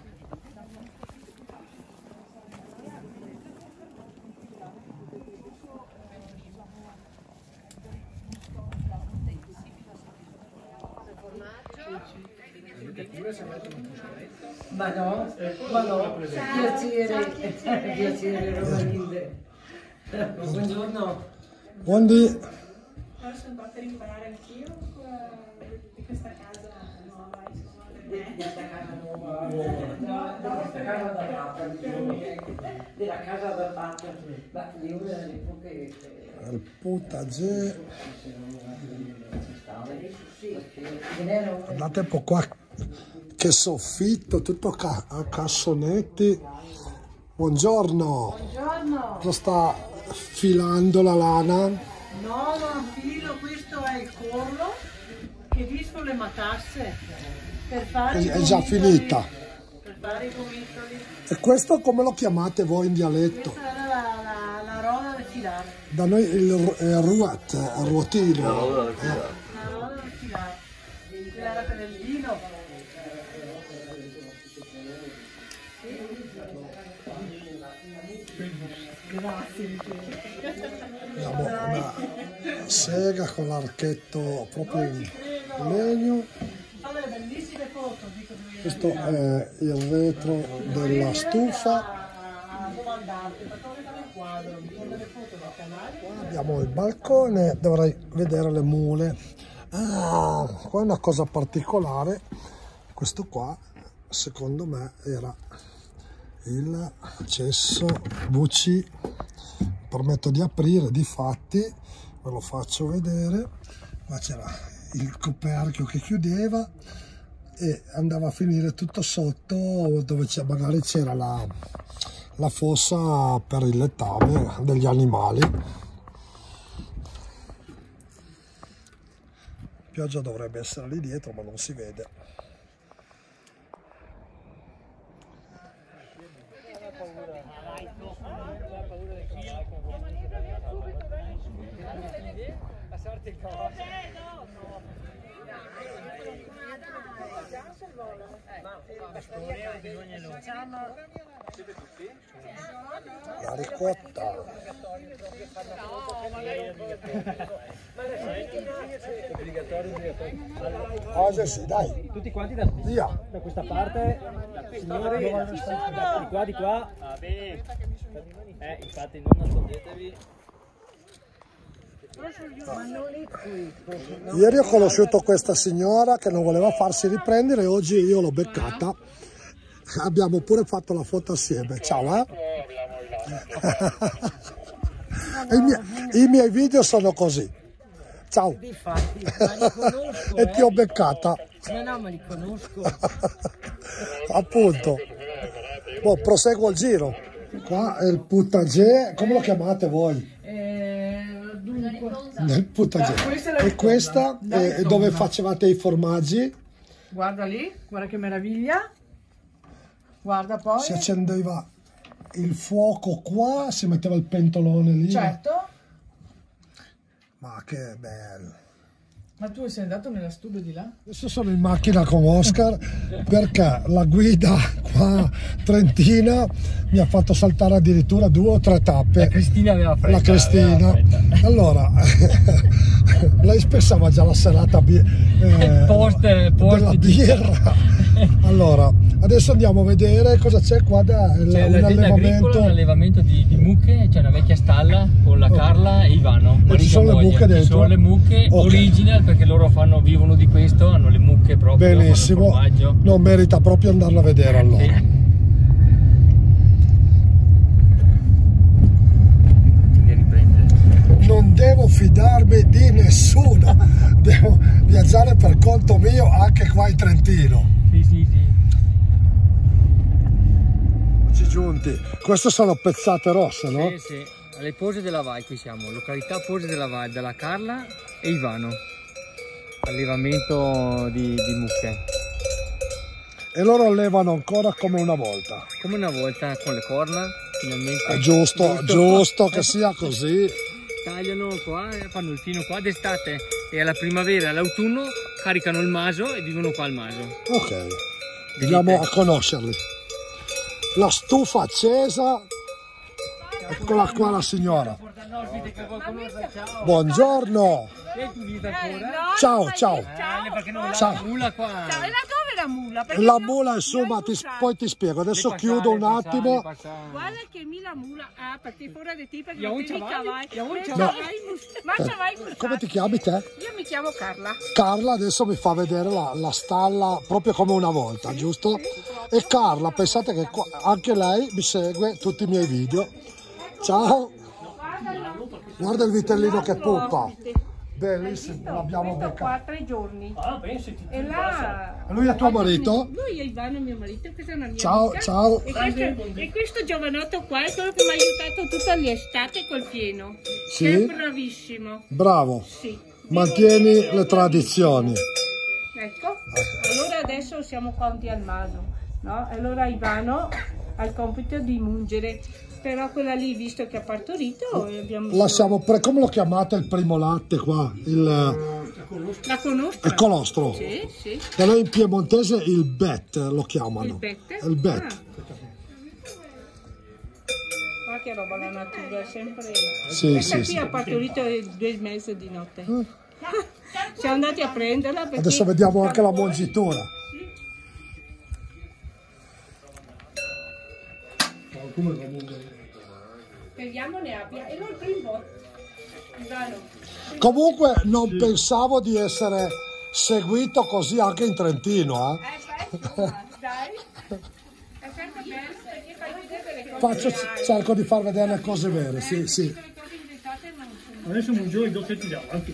Ma no, ma no, piacere, piacere Rosalinde. Buongiorno. Buondì. Posso un po' per imparare anch'io di questa casa nuova, insomma, Di questa casa nuova, di questa casa adattata, della casa adattata, ma di una delle poche... Il potager. Guardate un po' qua, che soffitto, tutto ca a cassonetti. Buongiorno. Buongiorno. Cosa sta filando la lana? No, non filo, questo è il collo che visco le matasse per fare È, è già finita. Per fare i gomitoli. E questo come lo chiamate voi in dialetto? Questa era la, la, la roda da filare. Da noi il, il ruot, il ruotino. La roda da filare. La roda da filare. Quella era per il vino. Grazie. Abbiamo una sega con l'archetto proprio in legno. Fa delle bellissime foto. Dico, Questo è il retro della stufa. Qua abbiamo il balcone, dovrei vedere le mule. Ah, qua è una cosa particolare. Questo qua, secondo me, era il cesso V C. Permetto di aprire, difatti ve lo faccio vedere. Qua c'era il coperchio che chiudeva e andava a finire tutto sotto dove c'è magari c'era la, la fossa per il lettame degli animali. La pioggia dovrebbe essere lì dietro ma non si vede. La ricotta. Cose sì, dai. Tutti quanti da, Via. da questa parte, signori, di qua, di qua. Va bene. Eh, infatti non nascondetevi. Ieri ho conosciuto questa signora che non voleva farsi riprendere e oggi io l'ho beccata. Abbiamo pure fatto la foto assieme. Ciao, eh? I, miei, I miei video sono così. Ciao. Difatti, ma li conosco, E ti ho eh. beccata. No, no, ma li conosco. Appunto. Boh, proseguo il giro. Qua è il puttagè, come lo chiamate voi? Eh, dunque, Nel puttagè. Ah, questa è la E ritonda. questa La è ritonda. dove facevate i formaggi? guarda lì, guarda che meraviglia. Guarda poi. Si accendeva il fuoco qua, si metteva il pentolone lì. Certo. Ma che bello. Ma tu sei andato nella studio di là? Adesso sono in macchina con Oscar perché la guida qua trentina mi ha fatto saltare addirittura due o tre tappe. La Cristina aveva fretta. La Cristina. aveva fretta. Allora, lei pensava già la serata bi- eh, Post- post della di- birra. Allora, adesso andiamo a vedere cosa c'è qua da il- C'è un l'azienda agricola, allevamento. un allevamento di, di mucche, c'è una vecchia stalla con la Carla e Ivano. Ma ci marito sono e le moglie. mucche Ci dentro? sono le mucche Ok. original perché loro fanno, vivono di questo, hanno le mucche proprio. Benissimo, fanno il formaggio. non merita proprio andarla a vedere allora. Sì. Mi riprende. Non devo fidarmi di nessuno, devo viaggiare per conto mio anche qua in Trentino. Sì, sì, sì. Ci giunti. Queste sono pezzate rosse, no? Sì, sì. Alle Pose della Vai qui siamo, località Pose della Vai, della Carla e Ivano. Allevamento di, di mucche. E loro allevano ancora come una volta. Come una volta con le corna, finalmente. È giusto, giusto che sia così. Tagliano qua, fanno il fino qua d'estate e alla primavera e all'autunno caricano il maso e vivono qua al maso. Ok, andiamo a conoscerli. La stufa accesa. Eccola qua la signora. Buongiorno. Ciao, ciao. Ciao. La mula qua. Ciao, e là dove la mula? Perché La io- mula insomma, ti, poi ti spiego. Adesso Passare, chiudo un passare, attimo. passare. Guarda che mi la mula ah perché fuori di tipo che Io non un ti mi cavallo, cavai. io un Ma cavallo. c'avai mus- Ma c'avai Eh, gustato. come ti chiami te? Io mi chiamo Carla. Carla adesso mi fa vedere la, la stalla proprio come una volta, giusto? E Carla, pensate che qua- anche lei mi segue tutti i miei video. Ciao! Guarda il vitellino che puppa. Bellissimo, l'abbiamo Questo beccato. qua tre giorni. Ah, pensi, ti E là. Lui è tuo marito? Lui è Ivano, mio marito, questa è una mia Ciao, amica. ciao. E questo, e questo giovanotto qua è quello che mi ha aiutato tutta l'estate col pieno. Sì? È bravissimo. Bravo, Sì. mantieni le tradizioni. Ecco, allora adesso siamo quanti al maso, no? Allora Ivano ha il compito di mungere, però quella lì, visto che ha partorito, abbiamo... Lasciamo, pre- come lo chiamate il primo latte qua? Il, La conosco? il colostro. Sì, sì. Da noi in piemontese il bet lo chiamano. Il bet? Il bet. Ah. Ma che roba la natura, è sempre... Sì, Questa sì, qui sì. ha partorito due mesi di notte. Siamo andati a prenderla perché... Adesso vediamo anche la mungitura. Speriamo ne abbia. E non il primo. Ivano. Comunque non pensavo di essere seguito così anche in Trentino. Eh? Dai. È sempre bello perché fai vedere le cose Faccio, reali. cerco di far vedere le cose vere, sì, sì. Le cose inventate non sono... Adesso mangio i doppi davanti.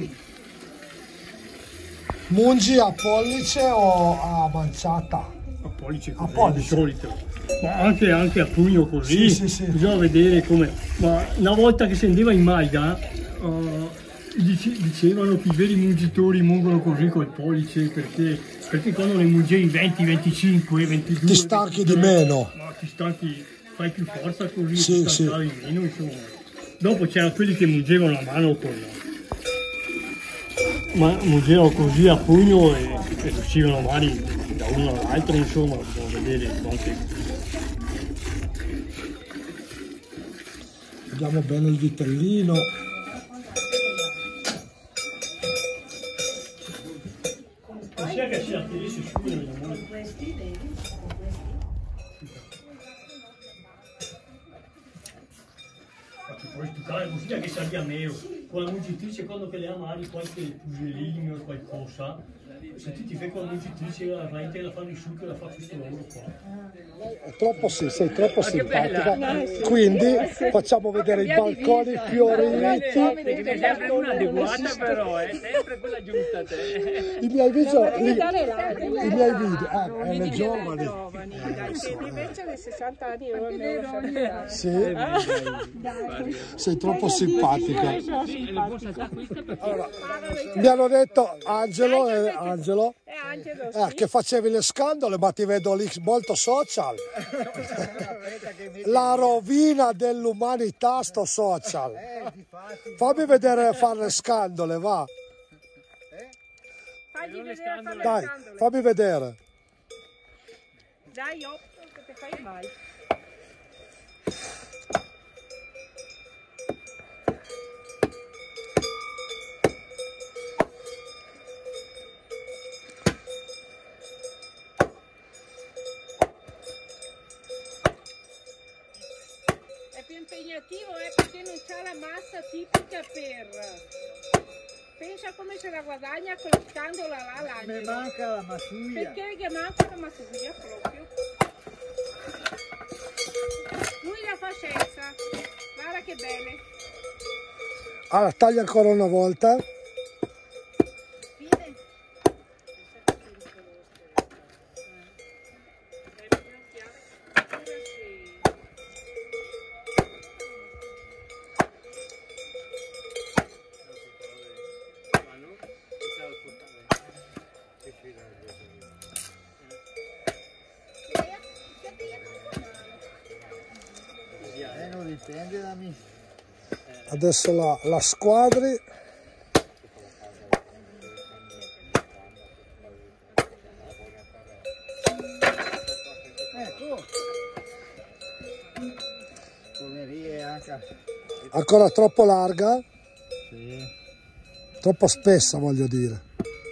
Mungi a pollice o a manciata? A pollice A così, pollice. di solito. Ma anche, anche a pugno così. Sì, sì, sì. Bisogna vedere come. Ma una volta che si andava in Maiga, uh, dice- dicevano che i veri mungitori mungono così col pollice perché, perché quando ne mungevi venti, venticinque, ventidue. Ti stanchi di ventitré, meno. Ma ti stanchi, fai più forza così, Sì, ti sì. stancavi meno, insomma. Dopo c'erano quelli che mungevano a mano con. Ma mungevano così a pugno e, e uscivano mani da uno all'altro, insomma, bisogna vedere quante. Vediamo bene il vitellino. Sia che sia si scivolano. Poi stucare così che salga meglio. Con la mungitrice quando che le amari qualche pugelino o qualcosa, se tu ti fai con la vincitrice, la vai te la fanno su che la fa questo lavoro qua. È troppo sì, sei troppo Ah, che simpatica. bella. Eh, sì. Quindi Eh, sì. facciamo vedere i balconi Perché fioriti. sei sempre una adeguata però, è sempre quella giusta te. I miei video, Devi i, dare l'altro. i miei video, ah, eh, le giovani. Dai, che invece dei sessanta anni non devo sapere. Sì. Sei troppo simpatica. Allora, mi hanno detto Angelo e Angelo È Angelo, eh, sì. che facevi le scandole, ma ti vedo lì molto social. La rovina dell'umanità sto social. Fammi vedere fare le scandole, va. Fagli vedere fare le Dai, scandole. fammi vedere. Dai, oh, che ti fai mai. È più impegnativo, eh, perché non c'ha la massa tipica per... Pensa come se la guadagna con lo scandolo là, l'Angelo. Mi manca la masuglia. Perché gli manca la masuglia proprio. Lui la fa senza. Guarda che bene. Allora, taglia ancora una volta. Eh, non dipende da me. Adesso la, la squadri. Ecco. Poverie anche. Ancora troppo larga, Sì. troppo spessa voglio dire.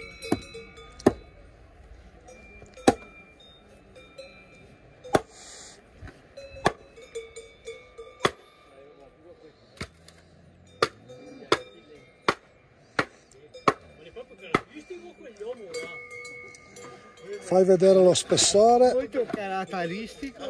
Fai vedere lo spessore. Molto caratteristico.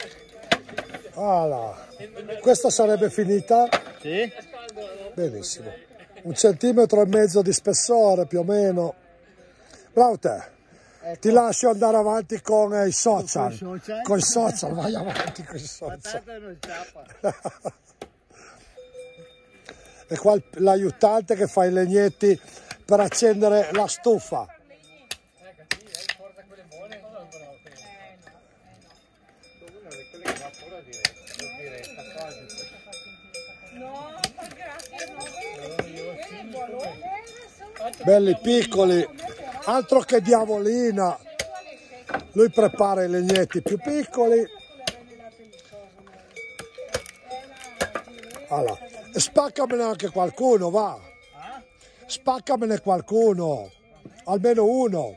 Voilà. Questa sarebbe finita? Sì. Benissimo. Un centimetro e mezzo di spessore più o meno. Bravo te. Ti lascio andare avanti con i social. Con i social? Con i social, vai avanti con i social. Patata non scappa. E qua l'aiutante che fa i legnetti per accendere la stufa. Belli piccoli, altro che diavolina. Lui prepara i legnetti più piccoli. Allora, e spaccamene anche qualcuno, va. Spaccamene qualcuno, almeno uno.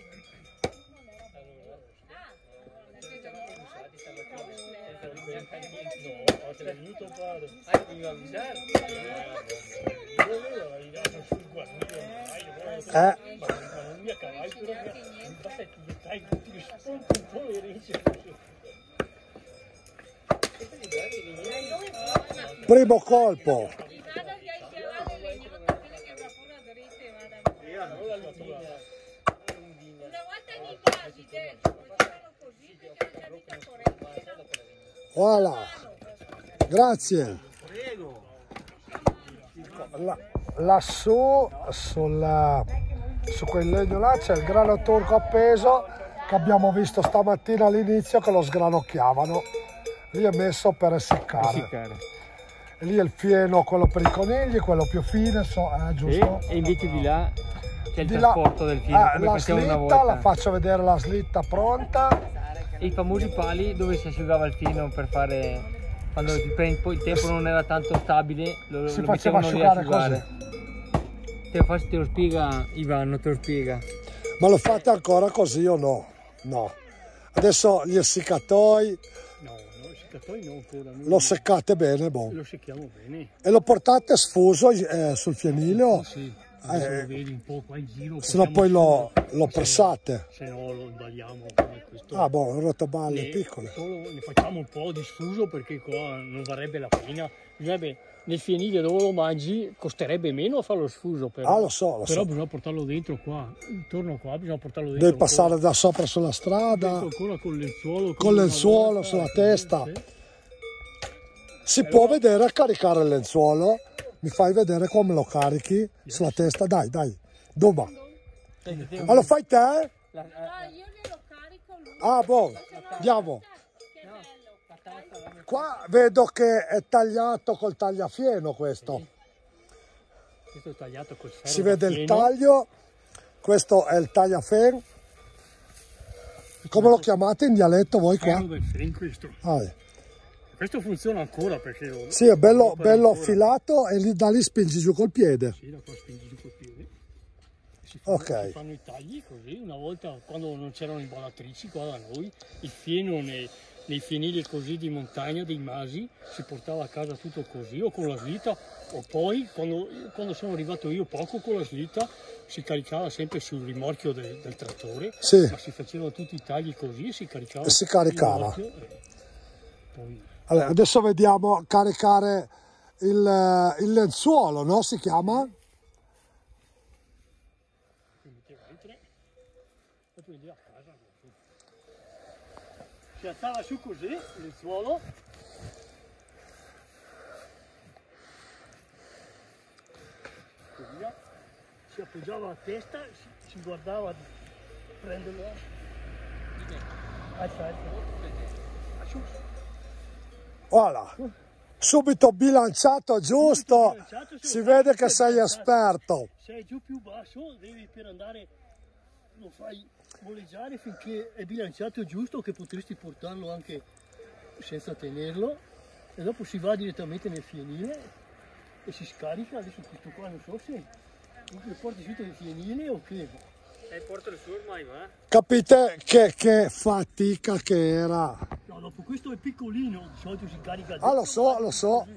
Eh. Primo colpo. Voilà. Grazie. La, lassù sul, su quel legno là c'è il grano turco appeso che abbiamo visto stamattina all'inizio che lo sgranocchiavano. Lì è messo per essiccare. Essiccare. E lì è il fieno, quello per i conigli, quello più fine, so, eh, giusto? E, e invece di là c'è il Di là- trasporto del fieno, eh, come la facciamo una slitta, volta. la faccio vedere la slitta pronta. E i famosi pali dove si asciugava il fieno per fare... Quando il tempo, il tempo non era tanto stabile, lo, Si lo faceva mettevano lì a asciugare asciugare. Te lo, fa- te lo spiega Ivano, te lo spiega. Ma lo fate ancora così o no? No. Adesso gli essiccatoi No, no, i seccatori no ancora. Noi lo seccate bene, boh. Lo secchiamo bene. E lo portate sfuso eh, sul fienile? o- Sì. Adesso Eh, lo vedi un po' qua in giro. se no poi lo, lo pressate. Se no lo sbagliamo come questo. Ah, boh, rotoballe ne, piccole. Solo ne facciamo un po' di sfuso perché qua non varrebbe la pena. Bisognerebbe, nel fienile dove lo mangi costerebbe meno a fare lo sfuso. Però, Ah, lo so, lo però so. bisogna portarlo dentro qua. Intorno qua bisogna portarlo dentro. Devi passare ancora. da sopra sulla strada, Dentro ancora con il lenzuolo. con il lenzuolo sulla testa. Si può vedere a caricare il lenzuolo. Mi fai vedere come lo carichi sulla testa? Dai, dai. Dove? Ma lo fai te? No, io glielo carico lui. Ah, boh, andiamo. Qua vedo che è tagliato col tagliafieno questo. Questo è tagliato col ferro Si da vede il fieno. taglio. Questo è il tagliafen. Come lo chiamate in dialetto voi qua? Ferro del fen, questo. Ah, eh. Questo funziona ancora perché lo, sì, è bello, lo bello ancora. affilato e lì, da lì spingi giù col piede. Sì, da qua spingi giù col piede. Si fanno, Ok. si fanno i tagli così. Una volta, quando non c'erano imballatrici qua da noi, il fieno nei, nei fienili così di montagna, dei masi, si portava a casa tutto così, o con la slitta, o poi, quando, quando sono arrivato io poco con la slitta, si caricava sempre sul rimorchio del, del trattore, Sì. ma si facevano tutti i tagli così e si caricava. E si sul caricava. rimorchio e poi, Allora, adesso vediamo caricare il, il lenzuolo, no? Si chiama? si alzava su così il lenzuolo, e via. Si appoggiava la testa, si, si guardava di prenderlo, alza, alza, su. Voilà. Subito bilanciato giusto, bilanciato, sì, si vede che è sei bilanciato. esperto. Se è giù più basso, devi per andare, lo fai voleggiare finché è bilanciato giusto, che potresti portarlo anche senza tenerlo, e dopo si va direttamente nel fienile e si scarica. Adesso questo qua non so se lo porti su nel fienile o che. E portalo su ormai, va? Capite che, che fatica che era? No, dopo questo è piccolino, di solito si carica. Ah, lo so, lo so.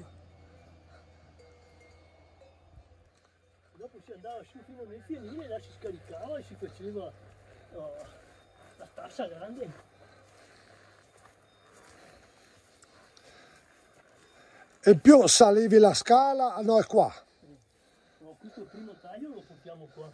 Dopo si andava su fino nel fienile, là si scaricava e si faceva uh, la tassa grande. E più salivi la scala, no, è qua. No, questo è il primo taglio, lo portiamo qua.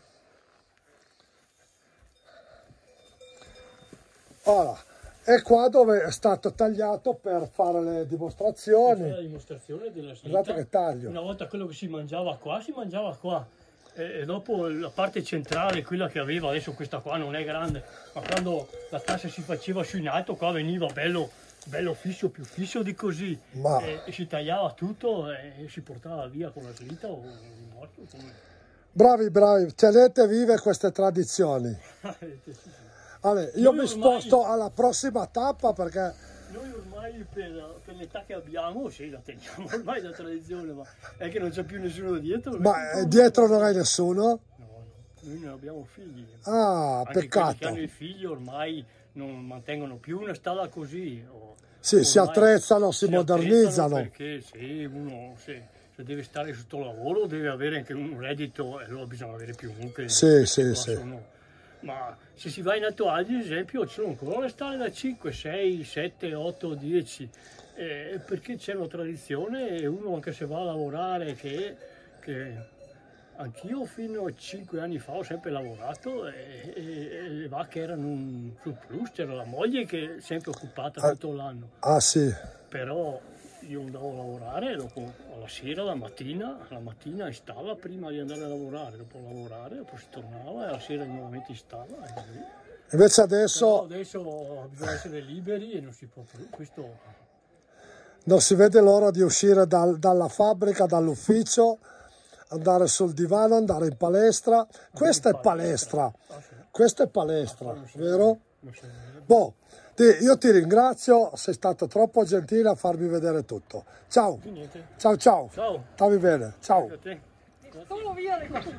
Ora, è qua dove è stato tagliato per fare le dimostrazioni. La dimostrazione della slitta. Guardate che taglio. Una volta quello che si mangiava qua, si mangiava qua. E, e dopo la parte centrale, quella che aveva, adesso questa qua non è grande, ma quando la tassa si faceva su in alto, qua veniva bello, bello fisso, più fisso di così. Ma- E, e si tagliava tutto e si portava via con la slitta o il morchio. Come... Bravi, bravi, tenete vive queste tradizioni. Allora, io Noi mi ormai- sposto alla prossima tappa perché Noi ormai per, per l'età che abbiamo, sì, la teniamo ormai la tradizione, ma è che non c'è più nessuno dietro. ma eh, dietro non hai nessuno? Noi non abbiamo figli. Ah, Anche quelli che peccato. hanno i figli ormai non mantengono più una stalla così. O, Sì, si ormai attrezzano, si attrezzano modernizzano. Perché sì, uno sì, se deve stare sotto lavoro deve avere anche un reddito, e allora bisogna avere più mucche. Sì, sì, Qua sì. sono- Ma se si va in Alto Adige, ad esempio, ci sono ancora le stalle da cinque, sei, sette, otto, dieci, eh, perché c'è una tradizione e uno anche se va a lavorare, che, che anch'io fino a cinque anni fa ho sempre lavorato e, e- e le vacche erano un surplus, c'era la moglie che è sempre occupata Ah. tutto l'anno, Ah sì, però io andavo a lavorare e dopo alla sera, la mattina, la mattina in stalla prima di andare a lavorare, dopo lavorare, dopo si tornava e alla sera nuovamente in stalla. E così. invece Però adesso adesso bisogna essere liberi e non si può più. Questo non si vede l'ora di uscire dal- dalla fabbrica, dall'ufficio, andare sul divano, andare in palestra. Questa è palestra, questa è palestra, vero? Boh, ti- io ti ringrazio, sei stato troppo gentile a farmi vedere tutto. Ciao, niente. ciao, ciao, Ciao. stammi bene, ciao. A te. Solo via le cose.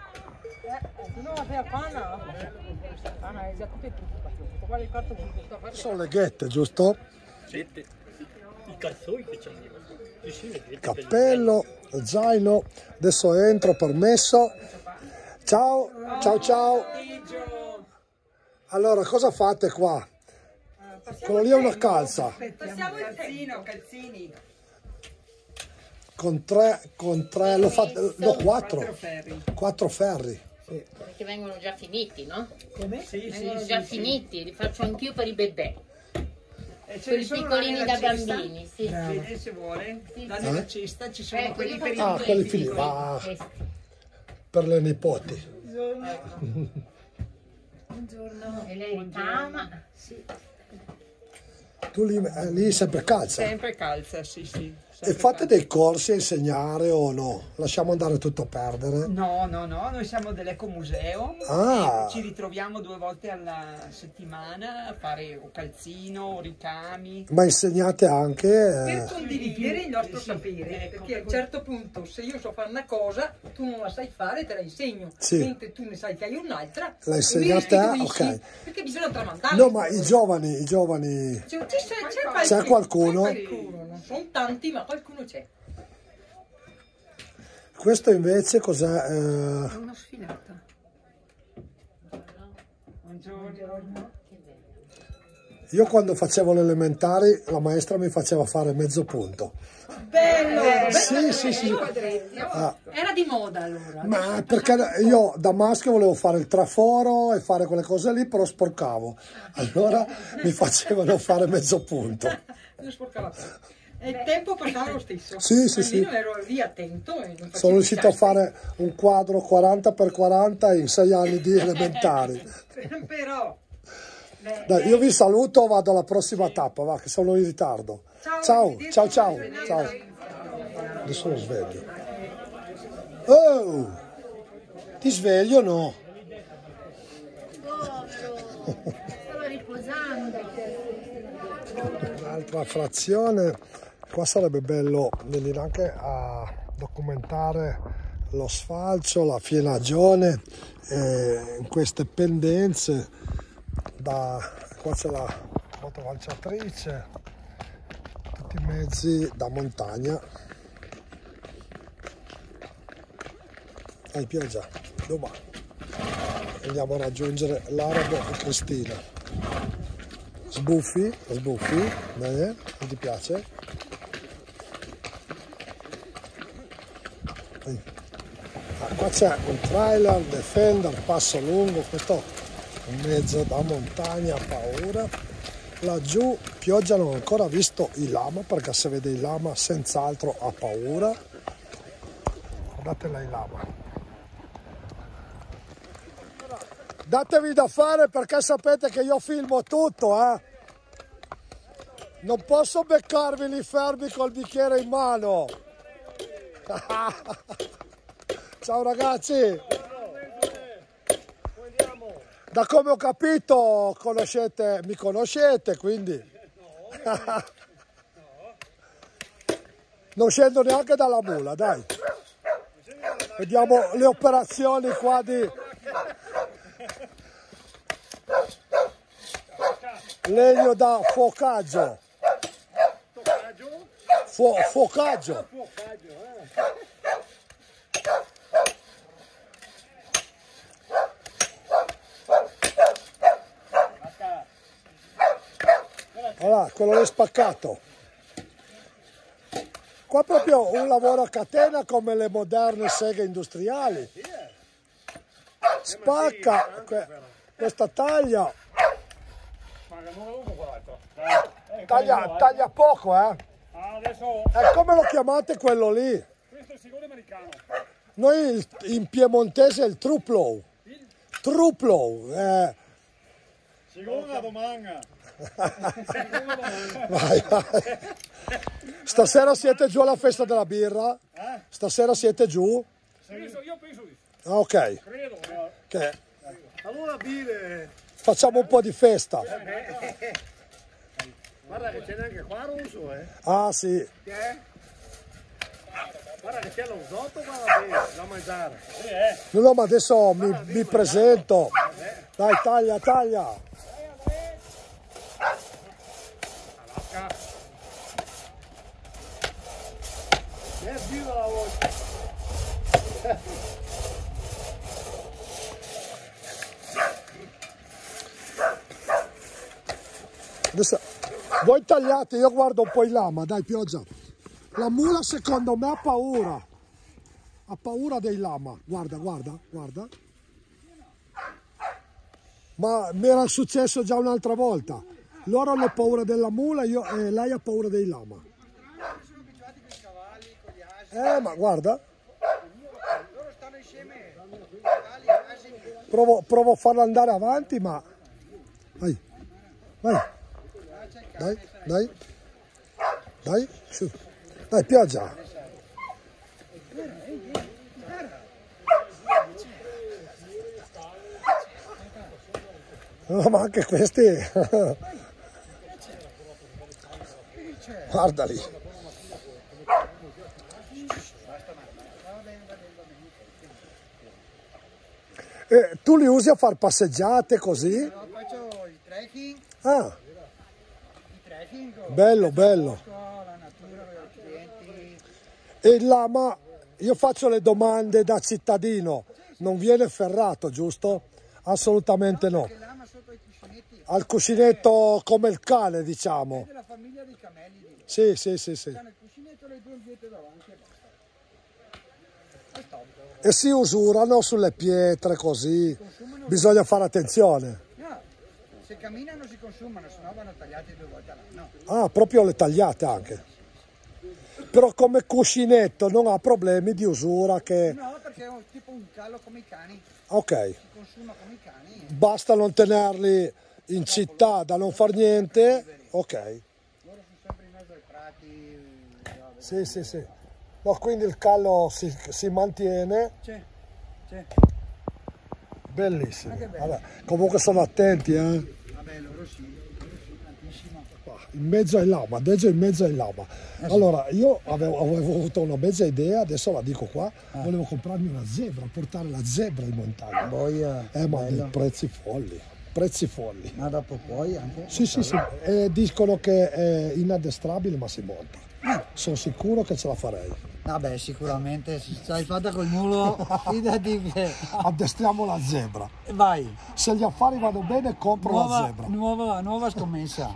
Eh, se no la fai panna. Panna è già tutte preoccupazioni. Guarda il carto con questa parte. Sono le ghette, giusto? Sette. I calzoni che c'hanno. Sì, sì, le ghette, Cappello, zaino, adesso entro permesso Ciao, ciao ciao. Allora, cosa fate qua? Quello lì è una calza. Passiamo il calzino, calzini. Con tre, con tre, lo fate, no, quattro. Quattro ferri. Quattro ferri. Sì. Perché vengono già finiti, no? Come? Sì, vengono sì, già sì, finiti, sì. li faccio anch'io per i bebè. E per i piccolini da cesta? Bambini, sì. Vede se vuole. Sì. Da nella Eh? cesta ci sono Eh, quelli per i Ah, piccoli. quelli fini. Ah, per le nipoti. Buongiorno. E lei ricama? Sì. Tu lì, eh, lì sempre calza. Sempre calza, sì, sì. E fate dei corsi a insegnare o no? Lasciamo andare tutto a perdere? No, no, no, noi siamo dell'ecomuseo Ah. e ci ritroviamo due volte alla settimana a fare o calzino, o ricami. Ma insegnate anche... Per eh, condividere il nostro sapere, Ecco, perché a un certo punto se io so fare una cosa, tu non la sai fare, te la insegno, Sì. mentre tu ne sai che hai un'altra, La e insegni mi a te? restituisci, Ok. perché bisogna tramandarla. No, ma i giovani, i giovani... C'è, c'è, C'è qualcuno? C'è qualcuno, non sono tanti, ma qualcuno c'è. Questo invece cos'è? Eh, Uno sfilato. Buongiorno. io quando facevo le elementari la maestra mi faceva fare mezzo punto. Bello! Sì, sì, sì. Ah, Era di moda allora. ma perché io da maschio volevo fare il traforo e fare quelle cose lì, però sporcavo. Allora mi facevano fare mezzo punto. Non sporcava. E il tempo passava lo stesso. Sì, sì, sì. Io ero lì attento e non facevo Sono riuscito a disastri. fare un quadro quaranta per quaranta in sei anni di elementari. Però... Dai, io vi saluto, vado alla prossima tappa, va, che sono in ritardo. Ciao, ciao, ciao, ciao. Adesso lo sveglio. Oh, ti sveglio o no? Stava riposando. Un'altra frazione, qua sarebbe bello venire anche a documentare lo sfalcio, la fienagione, eh, in queste pendenze. Da, qua c'è la motolanciatrice, tutti i mezzi da montagna. Dai, pioggia, domani andiamo a raggiungere l'Arabo e Cristina. Sbuffi, sbuffi, bene, non ti piace? Ah, qua c'è un trailer, Defender, passo lungo, questo un mezzo da montagna a paura. Laggiù pioggia, non ho ancora visto i lama, perché se vede i lama senz'altro ha paura. Guardatela i lama. Datevi da fare perché sapete che io filmo tutto, eh? Non posso beccarvi lì fermi col bicchiere in mano. Ciao ragazzi. Da come ho capito conoscete, mi conoscete, quindi non scendo neanche dalla mula, dai. Vediamo le operazioni qua di legno da focaggio. Fo focaggio. Allora, quello lì spaccato. Qua proprio un lavoro a catena come le moderne seghe industriali. Spacca, questa taglia. Taglia, taglia poco, eh. E come lo chiamate quello lì? Questo è il secondo americano. Noi in piemontese è il truplow. Truplow. Eh. Seconda domanda. Vai, vai. Stasera siete giù alla festa della birra? Stasera siete giù? Io penso di sì. Ah, ok. Credo. Che Allora bire. facciamo un po' di festa. Guarda che c'è anche qua russo, eh. Ah, sì. Che è? Guarda che c'è lo zotto qua da bere, da mangiare. No, no, ma adesso mi, mi presento. Dai, taglia, taglia. Che viva la volta. Adesso, voi tagliate, io guardo un po' il lama, dai Pioggia. La mula secondo me ha paura. Ha paura dei lama. Guarda, guarda, guarda. Ma mi era successo già un'altra volta. Loro hanno paura della mula io, e eh, lei ha paura dei lama. Eh, ma guarda. Provo, provo a farla andare avanti, ma... Vai, vai. Dai, dai. Dai, su. Dai, Pioggia. No, ma anche questi... Guardali. E tu li usi a far passeggiate così? No, faccio il trekking. Ah. Il trekking. Bello, bello. La natura, i clienti. E il lama, io faccio le domande da cittadino, non viene ferrato, giusto? Assolutamente no. Al cuscinetto come il cane, diciamo. È della famiglia dei camelli. Sì, sì, sì, sì. C'hanno il cuscinetto e le due unghette davanti e basta. E si usurano sulle pietre così, bisogna fare attenzione. No, se camminano si consumano, se no vanno tagliati due volte all'anno. Ah, proprio le tagliate anche. Però come cuscinetto non ha problemi di usura che... No, perché è un, tipo un callo come i cani. Ok. Si consuma come i cani. Basta non tenerli in città da non far niente. Ok. Loro sono sempre in mezzo ai prati. Sì, sì, sì. No, quindi il callo si, si mantiene. C'è, c'è. Bellissimo. Ah, che bello. Vabbè, comunque sono attenti, eh. Vabbè, loro sì. Tantissimo. In mezzo ai lama, Deggio in mezzo ai lama. Allora, io avevo, avevo avuto una mezza idea, adesso la dico qua, Ah. volevo comprarmi una zebra, portare la zebra in montagna. Boia, eh, ma bello. dei prezzi folli, prezzi folli. Ma dopo puoi anche? Sì, sì, sì, e dicono che è inaddestrabile ma si monta. Ah. Sono sicuro che ce la farei. Vabbè, sicuramente, se sei fatta col mulo, fidati che... Addestriamo la zebra. Vai. Se gli affari vanno bene, compro Nuova, la zebra. nuova, nuova scommessa.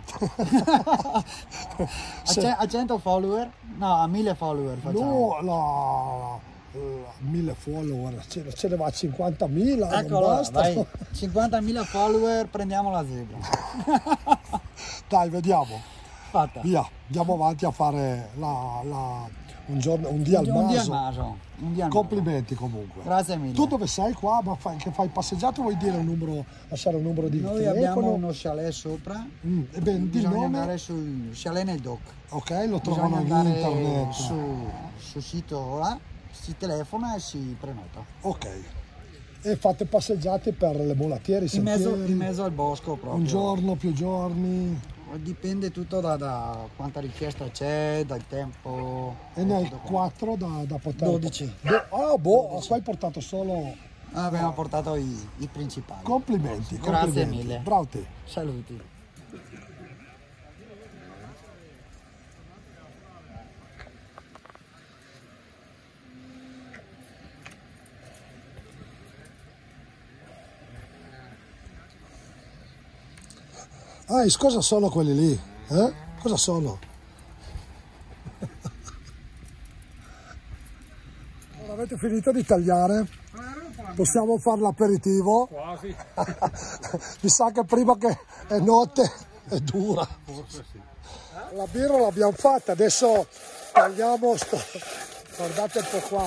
a, Se- ce- a cento follower? No, a mille follower facciamo. No, la, la mille follower, ce, ce ne va a cinquantamila, non Eccolo, basta. vai. cinquantamila follower, prendiamo la zebra. Dai, vediamo. Fatta. Via, andiamo avanti a fare la, la, un, giorno, un dia al Un dia maso. al maso. Un dia al Complimenti comunque. Grazie mille. Tu dove sei qua? Ma fai, che fai passeggiate o vuoi dire un numero, lasciare un numero di Noi telefono? abbiamo uno chalet sopra. Mm, e ben, di Bisogna nome? andare sul chalet nel dock. Ok, lo Bisogna trovano in andare internet. su, sul sito là, si telefona e si prenota. Ok. E fate passeggiate per le mulattiere, i In mezzo, sentieri? in mezzo al bosco proprio. Un giorno, più giorni? Dipende tutto da, da quanta richiesta c'è, dal tempo. E ne hai quattro da, da portare? dodici. Do- ah, boh, qua hai portato solo... Ah, abbiamo portato i, i principali. Complimenti, Grazie complimenti. mille. Bravo te. Saluti. Ah, e cosa sono quelli lì? Eh? Cosa sono? Allora, avete finito di tagliare? Possiamo fare l'aperitivo? Quasi. Mi sa che prima che è notte è dura. La birra l'abbiamo fatta, adesso tagliamo sto... Guardate un po' qua.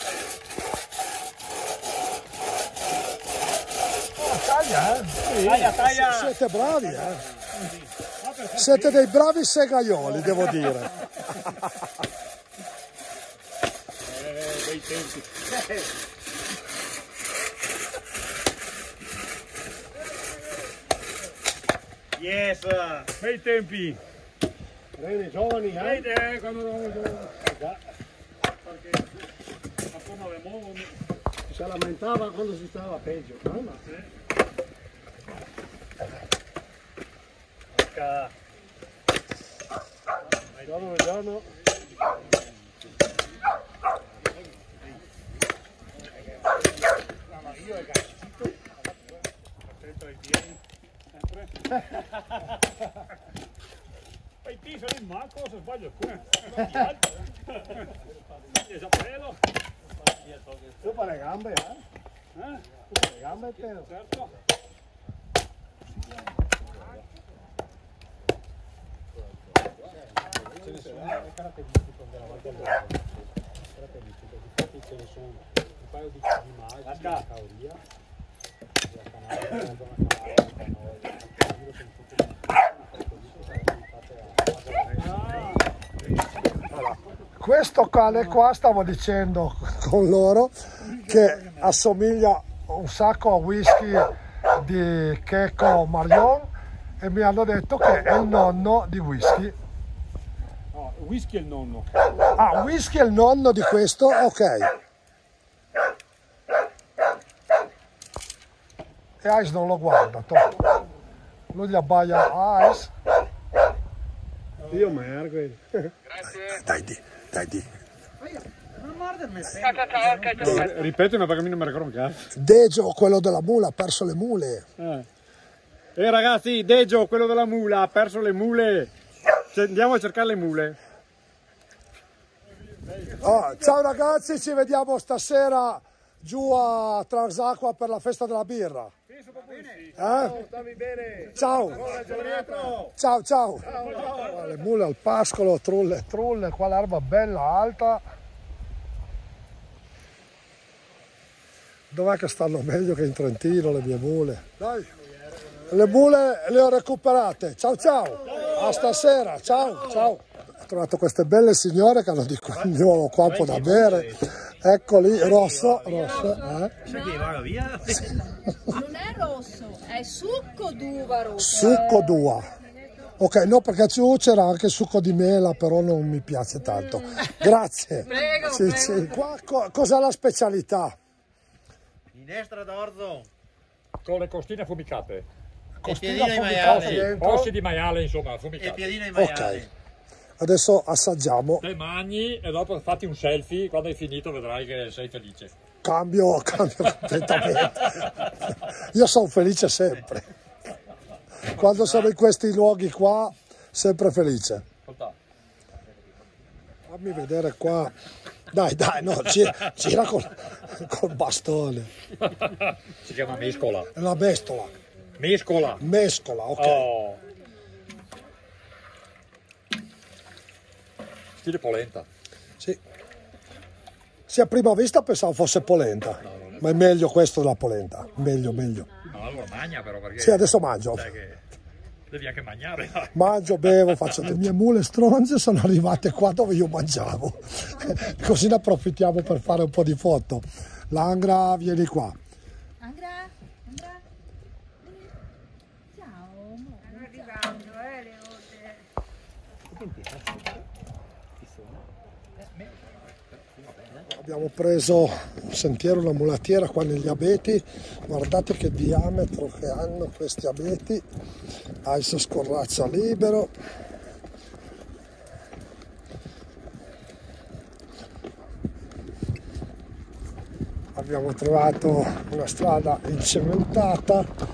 Oh, taglia, eh? Sì, Taglia, taglia. Siete bravi, eh? Siete dei bravi segaioli, devo dire. Eh, bei tempi. Yes, bei tempi. Bene, giovani, eh? Vedi, quando eravamo giovani. Già. Perché appunto le muovono. Si lamentava quando si stava peggio. No? Porca. Buongiorno, buongiorno. No, ma io e Gassito, attento ai piedi, sempre. Marco, se sbaglio come? Isabello. Tu fai le gambe, eh? Eh? Tu fai le gambe, Teo? Certo. Ce ne sono, è caratteristico della Val d'Albano, caratteristico, infatti ce ne sono un paio di maghi, la cauria, la canale, la zona canale, la canale, sono tutte Allora, questo cane qua stavo dicendo con loro che assomiglia un sacco a whisky di Checco Marion e mi hanno detto che è il nonno di whisky. Oh, whisky è il nonno. Ah, whisky è il nonno di questo? Ok. E Ice non lo guarda, to. Lui gli abbaia Ice. Io mergo. Dai di, dai di. Ripeti, ma perché mi non mi ricordo un cazzo. Deggio, quello della mula, ha perso le mule. Eh. eh ragazzi, Deggio, quello della mula, ha perso le mule. Cioè, andiamo a cercare le mule. Oh, ciao ragazzi, ci vediamo stasera giù a Transacqua per la festa della birra. Eh? Ciao. Ciao, ciao. Oh, le mule al pascolo, trulle, trulle, qua l'erba bella alta. Dov'è che stanno meglio che in Trentino le mie mule? Dai. Le mule le ho recuperate. Ciao ciao. A stasera. Ciao, ciao. Ho trovato queste belle signore che hanno di nuovo qua un po' da bere. Eccoli, rosso, rosso. Eh? Non è rosso, è succo d'uva rosso. Succo d'uva. Ok, no, perché c'era anche succo di mela, però non mi piace tanto. Grazie. Prego, sì, prego. Sì. Qua co cos'è la specialità? Minestra d'orzo. Con le costine affumicate. Costina piedine di affumicata maiale. dentro. Ossi di maiale, insomma, affumicate. E piedine di maiale. Ok, adesso assaggiamo. Te mangi e dopo fatti un selfie, quando hai finito vedrai che sei felice. Cambio, cambio completamente. Io sono felice sempre. Quando sono in questi luoghi qua, sempre felice. Fammi vedere qua. Dai, dai, no, gira, gira col, col bastone. Si chiama mescola. È una bestola. Mescola. Mescola, ok. Oh. Stile polenta. Sì. Sì, a prima vista pensavo fosse polenta, no, no, ma è meglio questo della polenta. Meglio, meglio. No, allora mangia però perché... Sì, adesso mangio. Sai che devi anche mangiare. Mangio, bevo, faccio... Le mie mule stronze sono arrivate qua dove io mangiavo. Così ne approfittiamo per fare un po' di foto. L'Angra, vieni qua. Angra, Angra. Ciao. Stanno arrivando, eh, le ore. Abbiamo preso un sentiero, una mulattiera qua negli abeti. Guardate che diametro che hanno questi abeti. Ice scorrazza libero. Abbiamo trovato una strada incementata.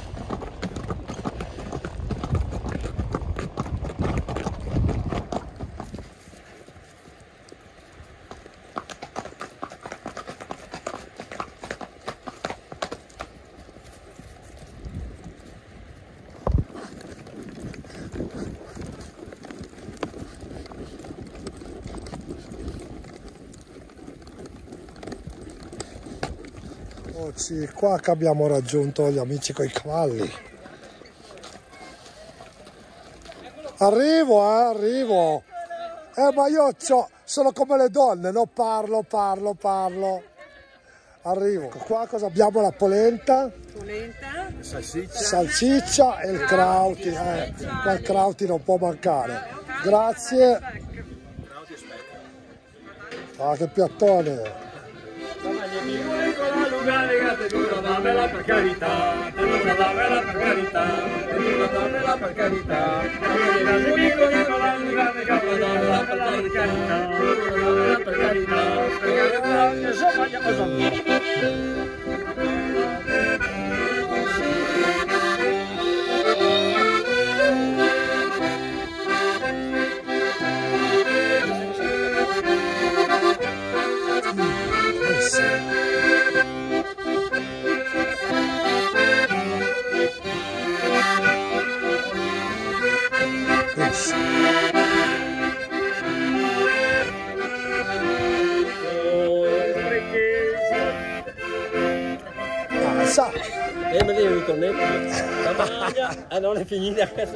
Eccoci qua che abbiamo raggiunto gli amici coi cavalli. Arrivo, eh, arrivo. Eh, ma io sono come le donne, no? Parlo, parlo, parlo. Arrivo. Qua cosa abbiamo? La polenta. Polenta. Salsiccia. Salsiccia e il crauti. Eh, qua il crauti non può mancare. Grazie. Ah, che piattone. Dammela per carità, dammela per carità, dammela per carità, dammela per carità, insomma andiamo a Lavagna! E me devi ritornare. Lavagna! Ah, non è finita questa.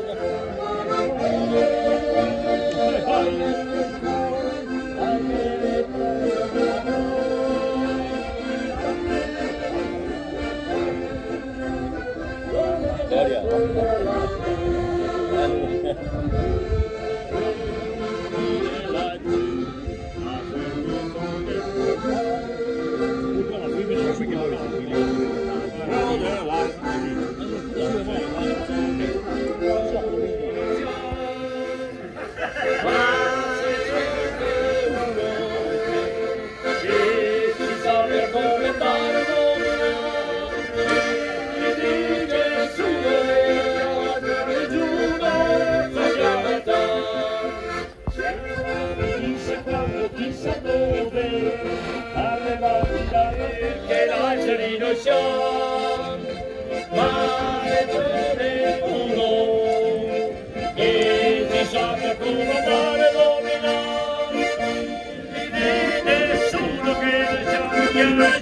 Che l'alcerino siamo, ma è uno che ti sappia comandare dominare, di nessuno che ne chiama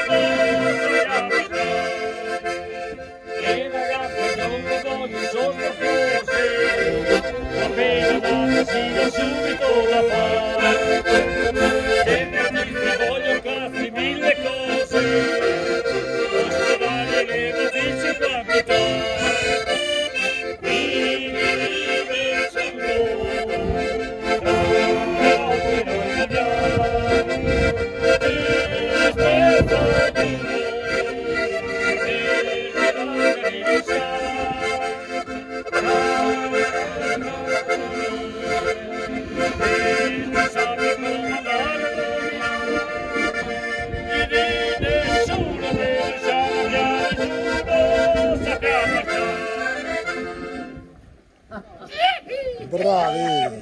giù, e ragazzi non le donne sono sforze, appena date si dà subito da fare. Voglio cazzi mille cose, posso dare le notizie qua metà. Vive solo, tranquillo non cambiare, e aspetta duro, e che non mi lasciare. E ti sappia comandare. Bravi!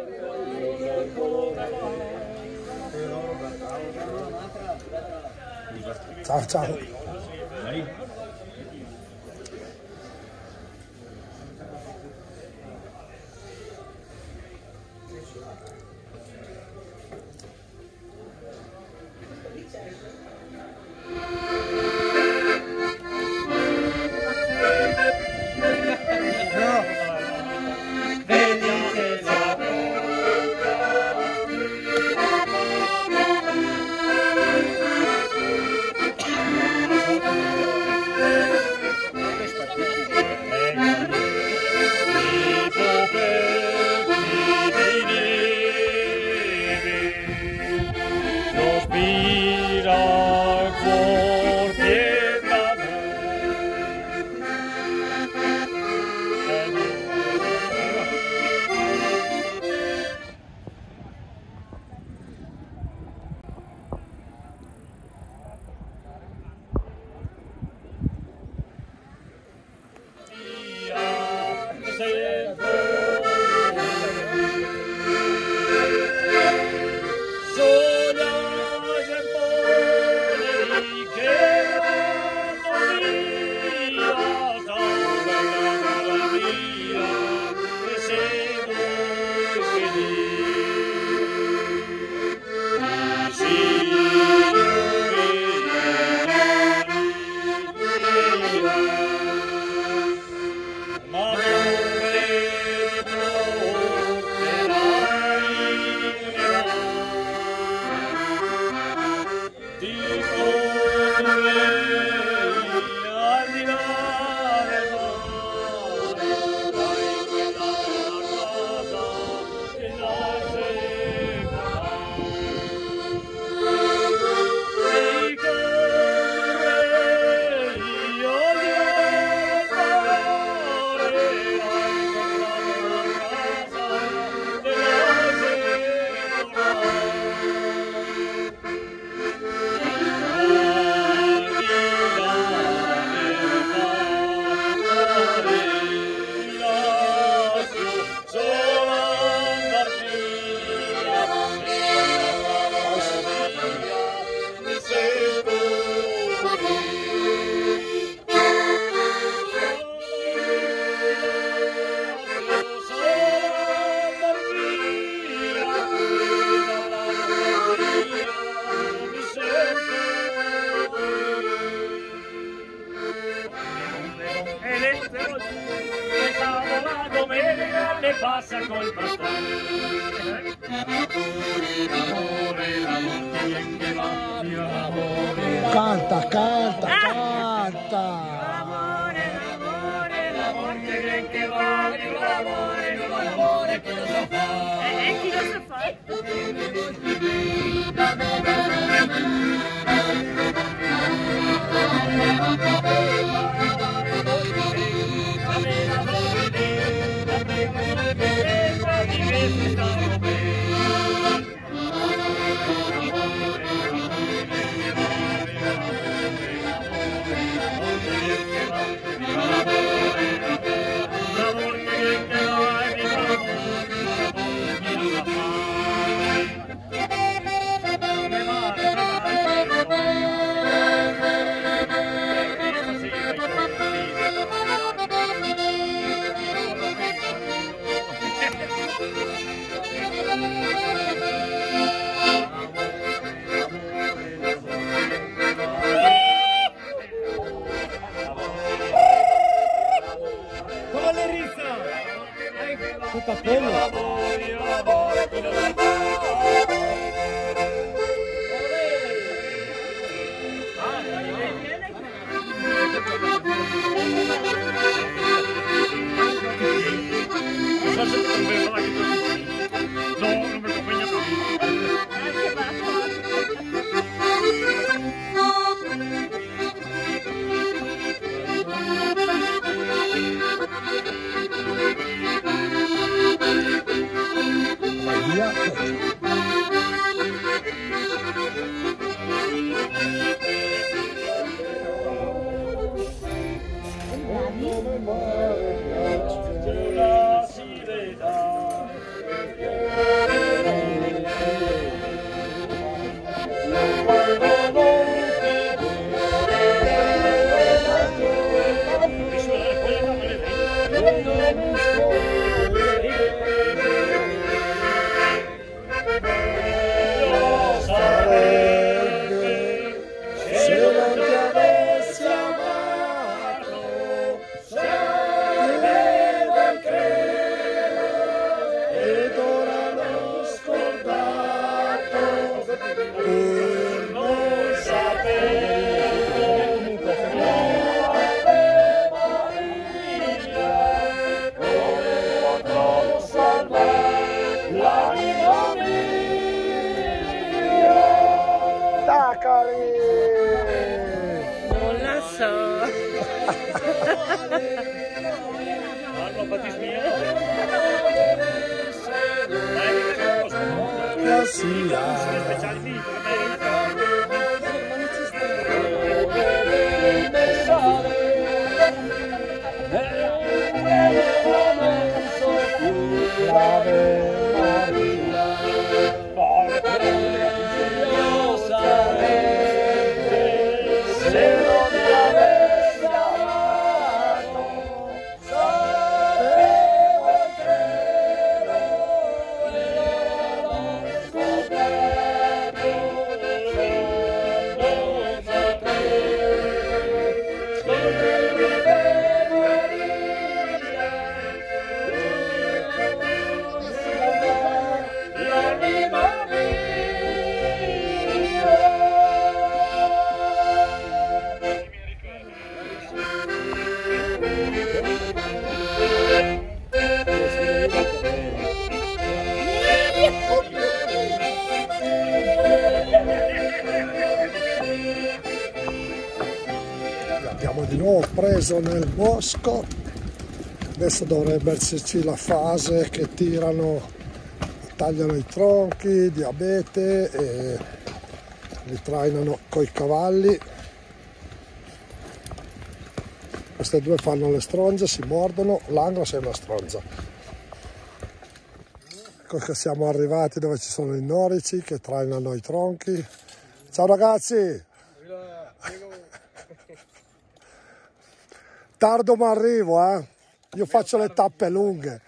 Ciao ciao! La domenica le passa col bastone. L'amore, l'amore che va, l'amore. Canta, canta, canta. L'amore, l'amore, l'amore che va, l'amore, l'amore che lo sa fare. E chi lo sa fare? Non la so. Parlo batismia. Abbiamo di nuovo preso nel bosco, adesso dovrebbe esserci la fase che tirano, tagliano i tronchi di abete e li trainano coi cavalli. Queste due fanno le stronze, si mordono, l'Angra sei una stronza. Ecco che siamo arrivati dove ci sono i norici che trainano i tronchi. Ciao ragazzi! Tardo ma arrivo, eh? Io faccio le tappe lunghe.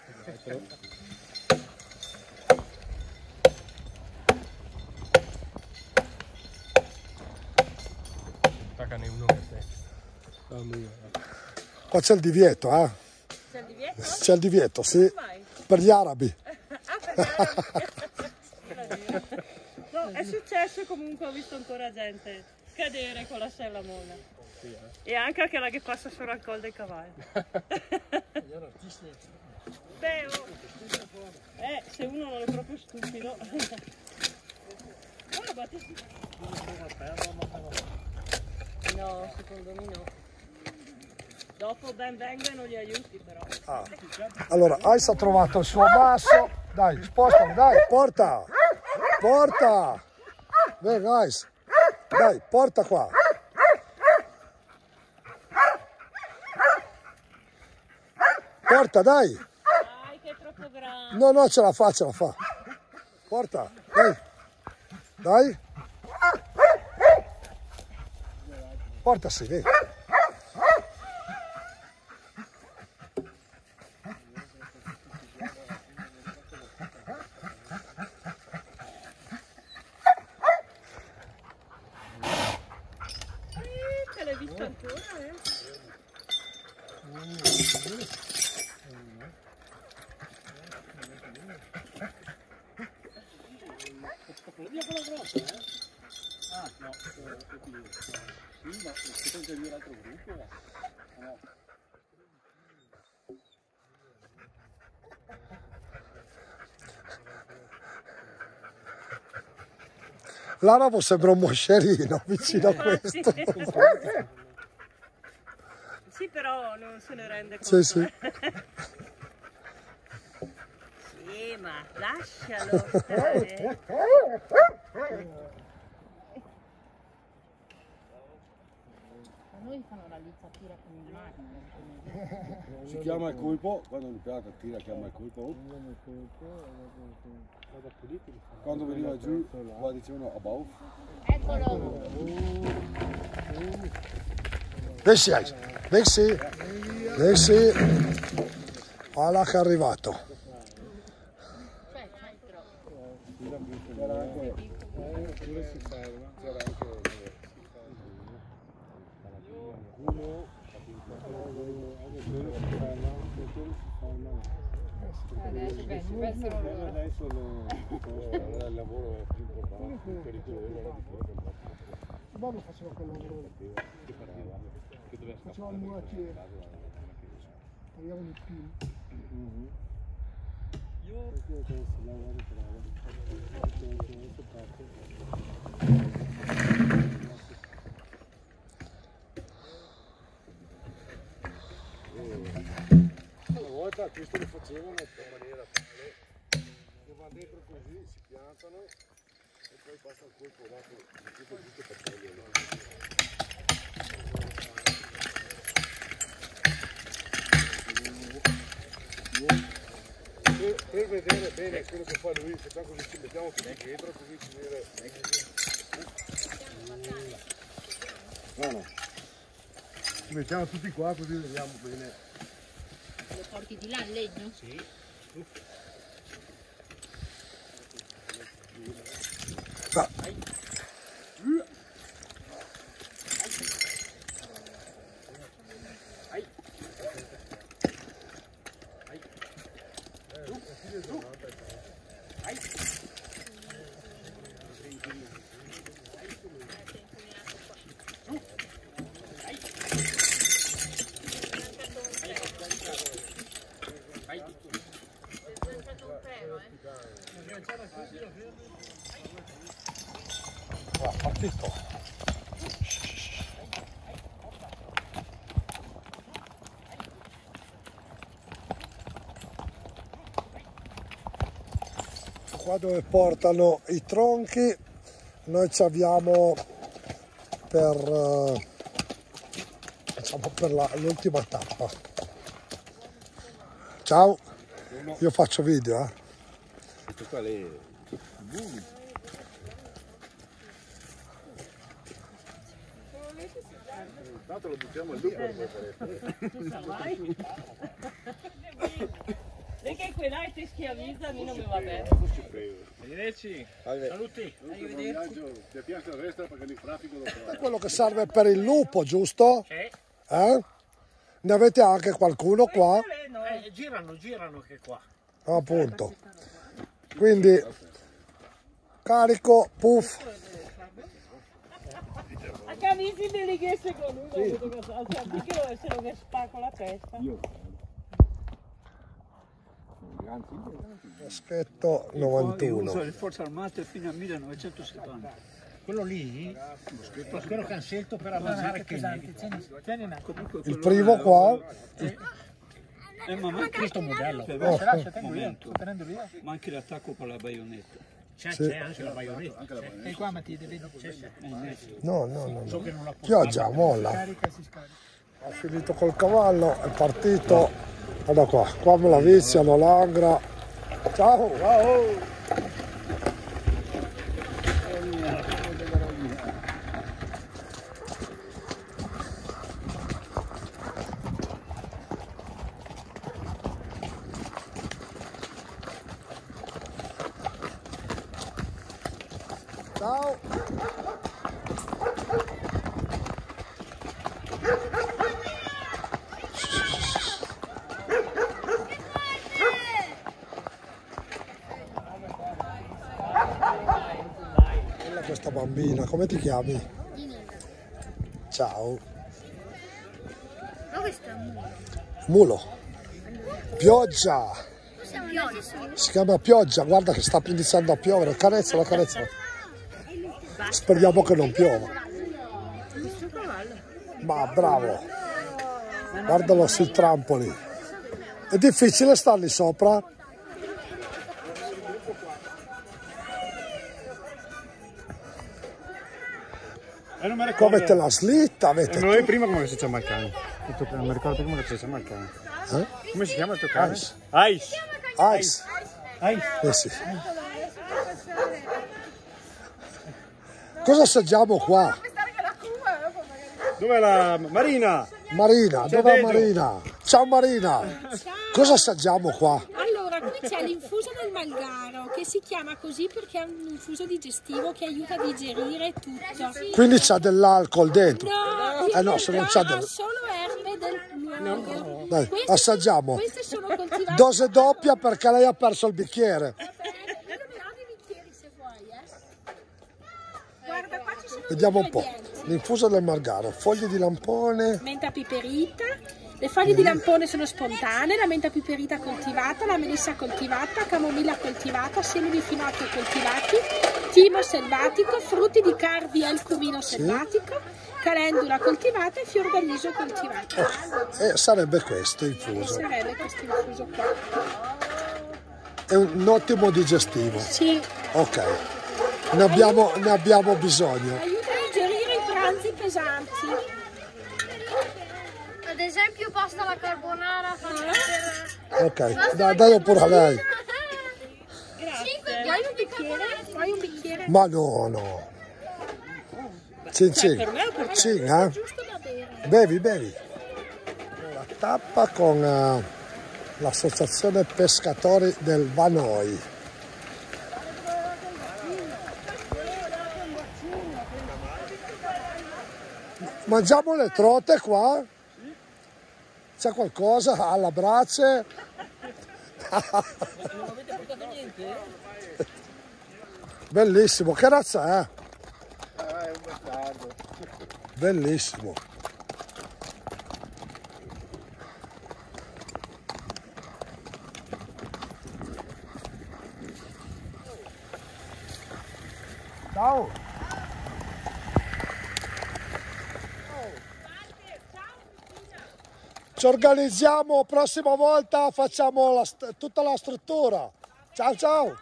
Taccane uno per te. Qua c'è il divieto, eh? C'è il divieto? C'è il divieto, sì. Per gli arabi. Ah, per gli arabi. No, è successo comunque, ho visto ancora gente cadere con la sella mona. Sì, eh. E anche quella che passa sopra il collo dei cavalli. Beh, oh. Eh, se uno non è proprio stupido. Oh, battesti. No, secondo me no. Dopo ben vengano gli aiuti però. Ah. Allora, Ice ha trovato il suo basso. Dai, spostalo, dai, porta. Porta. Venga, Ice. Dai, porta qua. Porta, dai. Dai, che è troppo grande. No, no, ce la fa, ce la fa. Porta, dai. Dai. Porta, sì, vedi. Te l'hai visto ancora, eh? Via con la grossa, eh? Ah, no, sì, ma se pensi di l'altro gruppo, no. L'arabo sembra un moscerino vicino a questo. Sì, però non se ne rende Sì, conto. sì. Sì, ma lascialo stare. Noi fanno la lizzatura con il marmo. Si chiama il colpo, quando il pirata tira chiama il colpo. Quando veniva giù, qua dicevano above. Eccolo! Messi, Messi, Messi. Voilà che è arrivato. C'era anche, pure si ferma, c'era anche uno, adesso lo il lavoro è più importante, più pericoloso. Babbo faceva quel lavoro. Faceva il murattiere. Tagliavano i pini. Io perché si lavora una volta questo lo facevano in maniera tale, lo vanno dentro così, si piantano e poi basta il colpo dopo tutto tutto per toglierlo. Per, per vedere bene quello che fa lui, facciamo così, ci mettiamo tutti dietro così si vede. No, no. Ci mettiamo tutti qua così vediamo bene. Lo porti di là il legno? Sì. Ah. Va, partito. Qua dove portano i tronchi noi ci abbiamo per, diciamo per l'ultima tappa. Ciao, io faccio video, eh. Questo qua è tanto lo buttiamo al lupo. Perché quella ti schiavizza, a me non mi va bene. Arrivederci. Saluti. Ti piace a destra perché il traffico lo fa. È quello che serve per il lupo, giusto? Sì. Eh? Ne avete anche qualcuno qua? Eh, girano, girano che qua. Appunto. Quindi carico, puff. A camici delle che secondo me che se lo spacco la testa. Caschetto novantuno. Uso le forze armate fino al millenovecentosettanta. Quello lì, quello che hanno scelto per avanzare Kennedy. Il primo qua. Eh, ma manca questo modello. Oh. Ma anche l'attacco con la baionetta. C'è, Sì. c'è anche la baionetta. E qua Mattia deve No, no, no, no. Pioggia, molla. Ha finito col cavallo, è partito. Guarda qua, qua me la viziano, l'angra. Ciao! Ciao! Ciao! Bella questa bambina, come ti chiami? Ciao! Ma questo è un mulo. Mulo! Pioggia! Pioggia. Si chiama pioggia, guarda che sta iniziando a piovere, carezzala, carezzala. Speriamo che non piova. Ma bravo! Guardalo sul trampoli. È difficile starli sopra? Eh, non mi Qua ricordo. avete la slitta, avete Noi prima come si chiama il cane? Il tuo cane, non mi ricordo più come si chiama il cane. Eh? Come si chiama il tuo cane? Ice. Ice. Ice. Ice. Eh sì. Cosa assaggiamo qua? Dov'è la Marina? Marina, C'è dov'è Deggio. Marina? Ciao Marina! Cosa assaggiamo qua? Allora, qui c'è l'infuso del malgaro, che si chiama così perché è un infuso digestivo che aiuta a digerire tutto. Quindi c'ha dell'alcol dentro? No, Eh no, se non c'ha del... solo erbe del luogo. Dai, Queste assaggiamo. Queste sono coltivate. Dose doppia perché lei ha perso il bicchiere. Guarda, qua ci sono Vediamo un gli po'. ingredienti. L'infuso del margaro, foglie di lampone. Menta piperita, le foglie di lampone sono spontanee, la menta piperita coltivata, la melissa coltivata, camomilla coltivata, semi di finocchio coltivati, timo selvatico, frutti di cardi al cumino selvatico, calendula coltivata e fiordaliso coltivato. E eh, sarebbe questo infuso. Sarebbe questo infuso qua. È un ottimo digestivo. Sì. Ok, ne abbiamo, ne abbiamo bisogno. Aiuta a digerire i pranzi pesanti. Ad esempio pasta alla carbonara. Ok, dai, dai pure a lei. Grazie. Vuoi un bicchiere? Vuoi un bicchiere? Ma no, no. Cin cin. Per me o per te? Cin, eh? Giusto da bere. Bevi, bevi. La tappa con uh, l'associazione pescatori del Vanoi. Mangiamo le trote qua? C'è qualcosa alla brace? Non avete portato niente? Bellissimo, che razza è? Ah, è un bastardo. Bellissimo. Ciao. Ci organizziamo, prossima volta facciamo la st- tutta la struttura. Ciao ciao.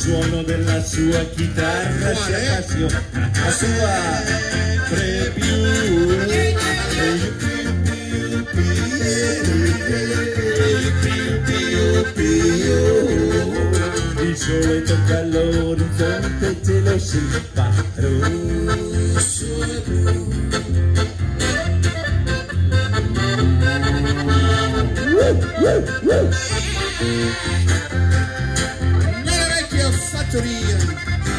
suono della sua chitarra si appassiona a sempre più. Il sole tocca l'orizzonte e te lo si fa rosso e blu. Nella vecchia fattoria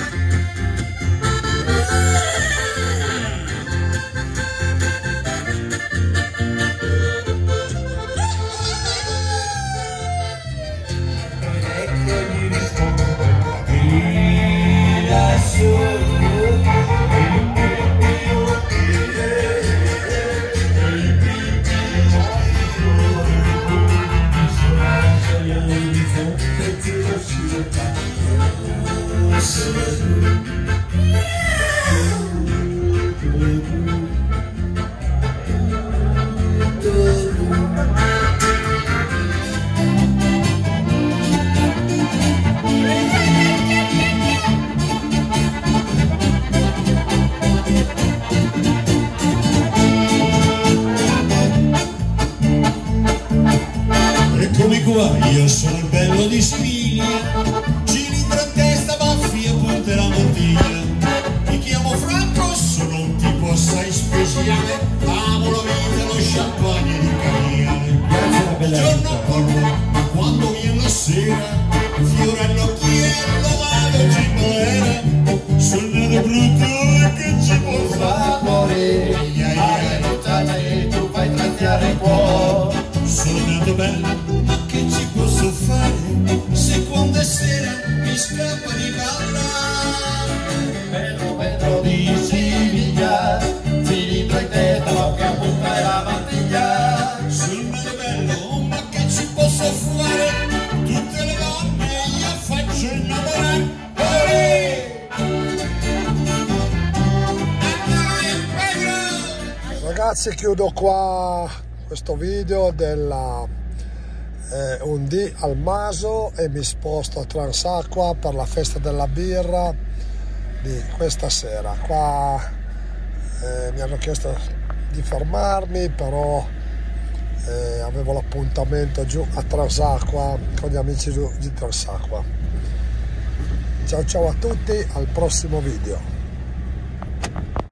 io sono il bello di Siviglia, cilindro in testa, baffi e punte la mantiglia. Mi chiamo Franco, sono un tipo assai speciale, amo la vita, lo champagne di Cagliari. Il giorno corro, ma quando viene la sera, fiore all'occhiello, vado cimolera. Sono nato brutto e che ci può fare? Hai buttata e tu fai trattiare il cuore. Sono nato bello, che ci posso fare se quando è sera mi scappa di ballare? Pedro, Pedro di Siviglia, cilindro in testa, bocca a punta e la mantiglia. Sono nato bello, ma che ci posso fare? Tutte le donne io faccio innamorare. Ragazzi, chiudo qua questo video della eh, un dì al Maso e mi sposto a Transacqua per la festa della birra di questa sera. Qua eh, mi hanno chiesto di fermarmi, però eh, avevo l'appuntamento giù a Transacqua con gli amici giù di Transacqua. Ciao ciao a tutti, al prossimo video.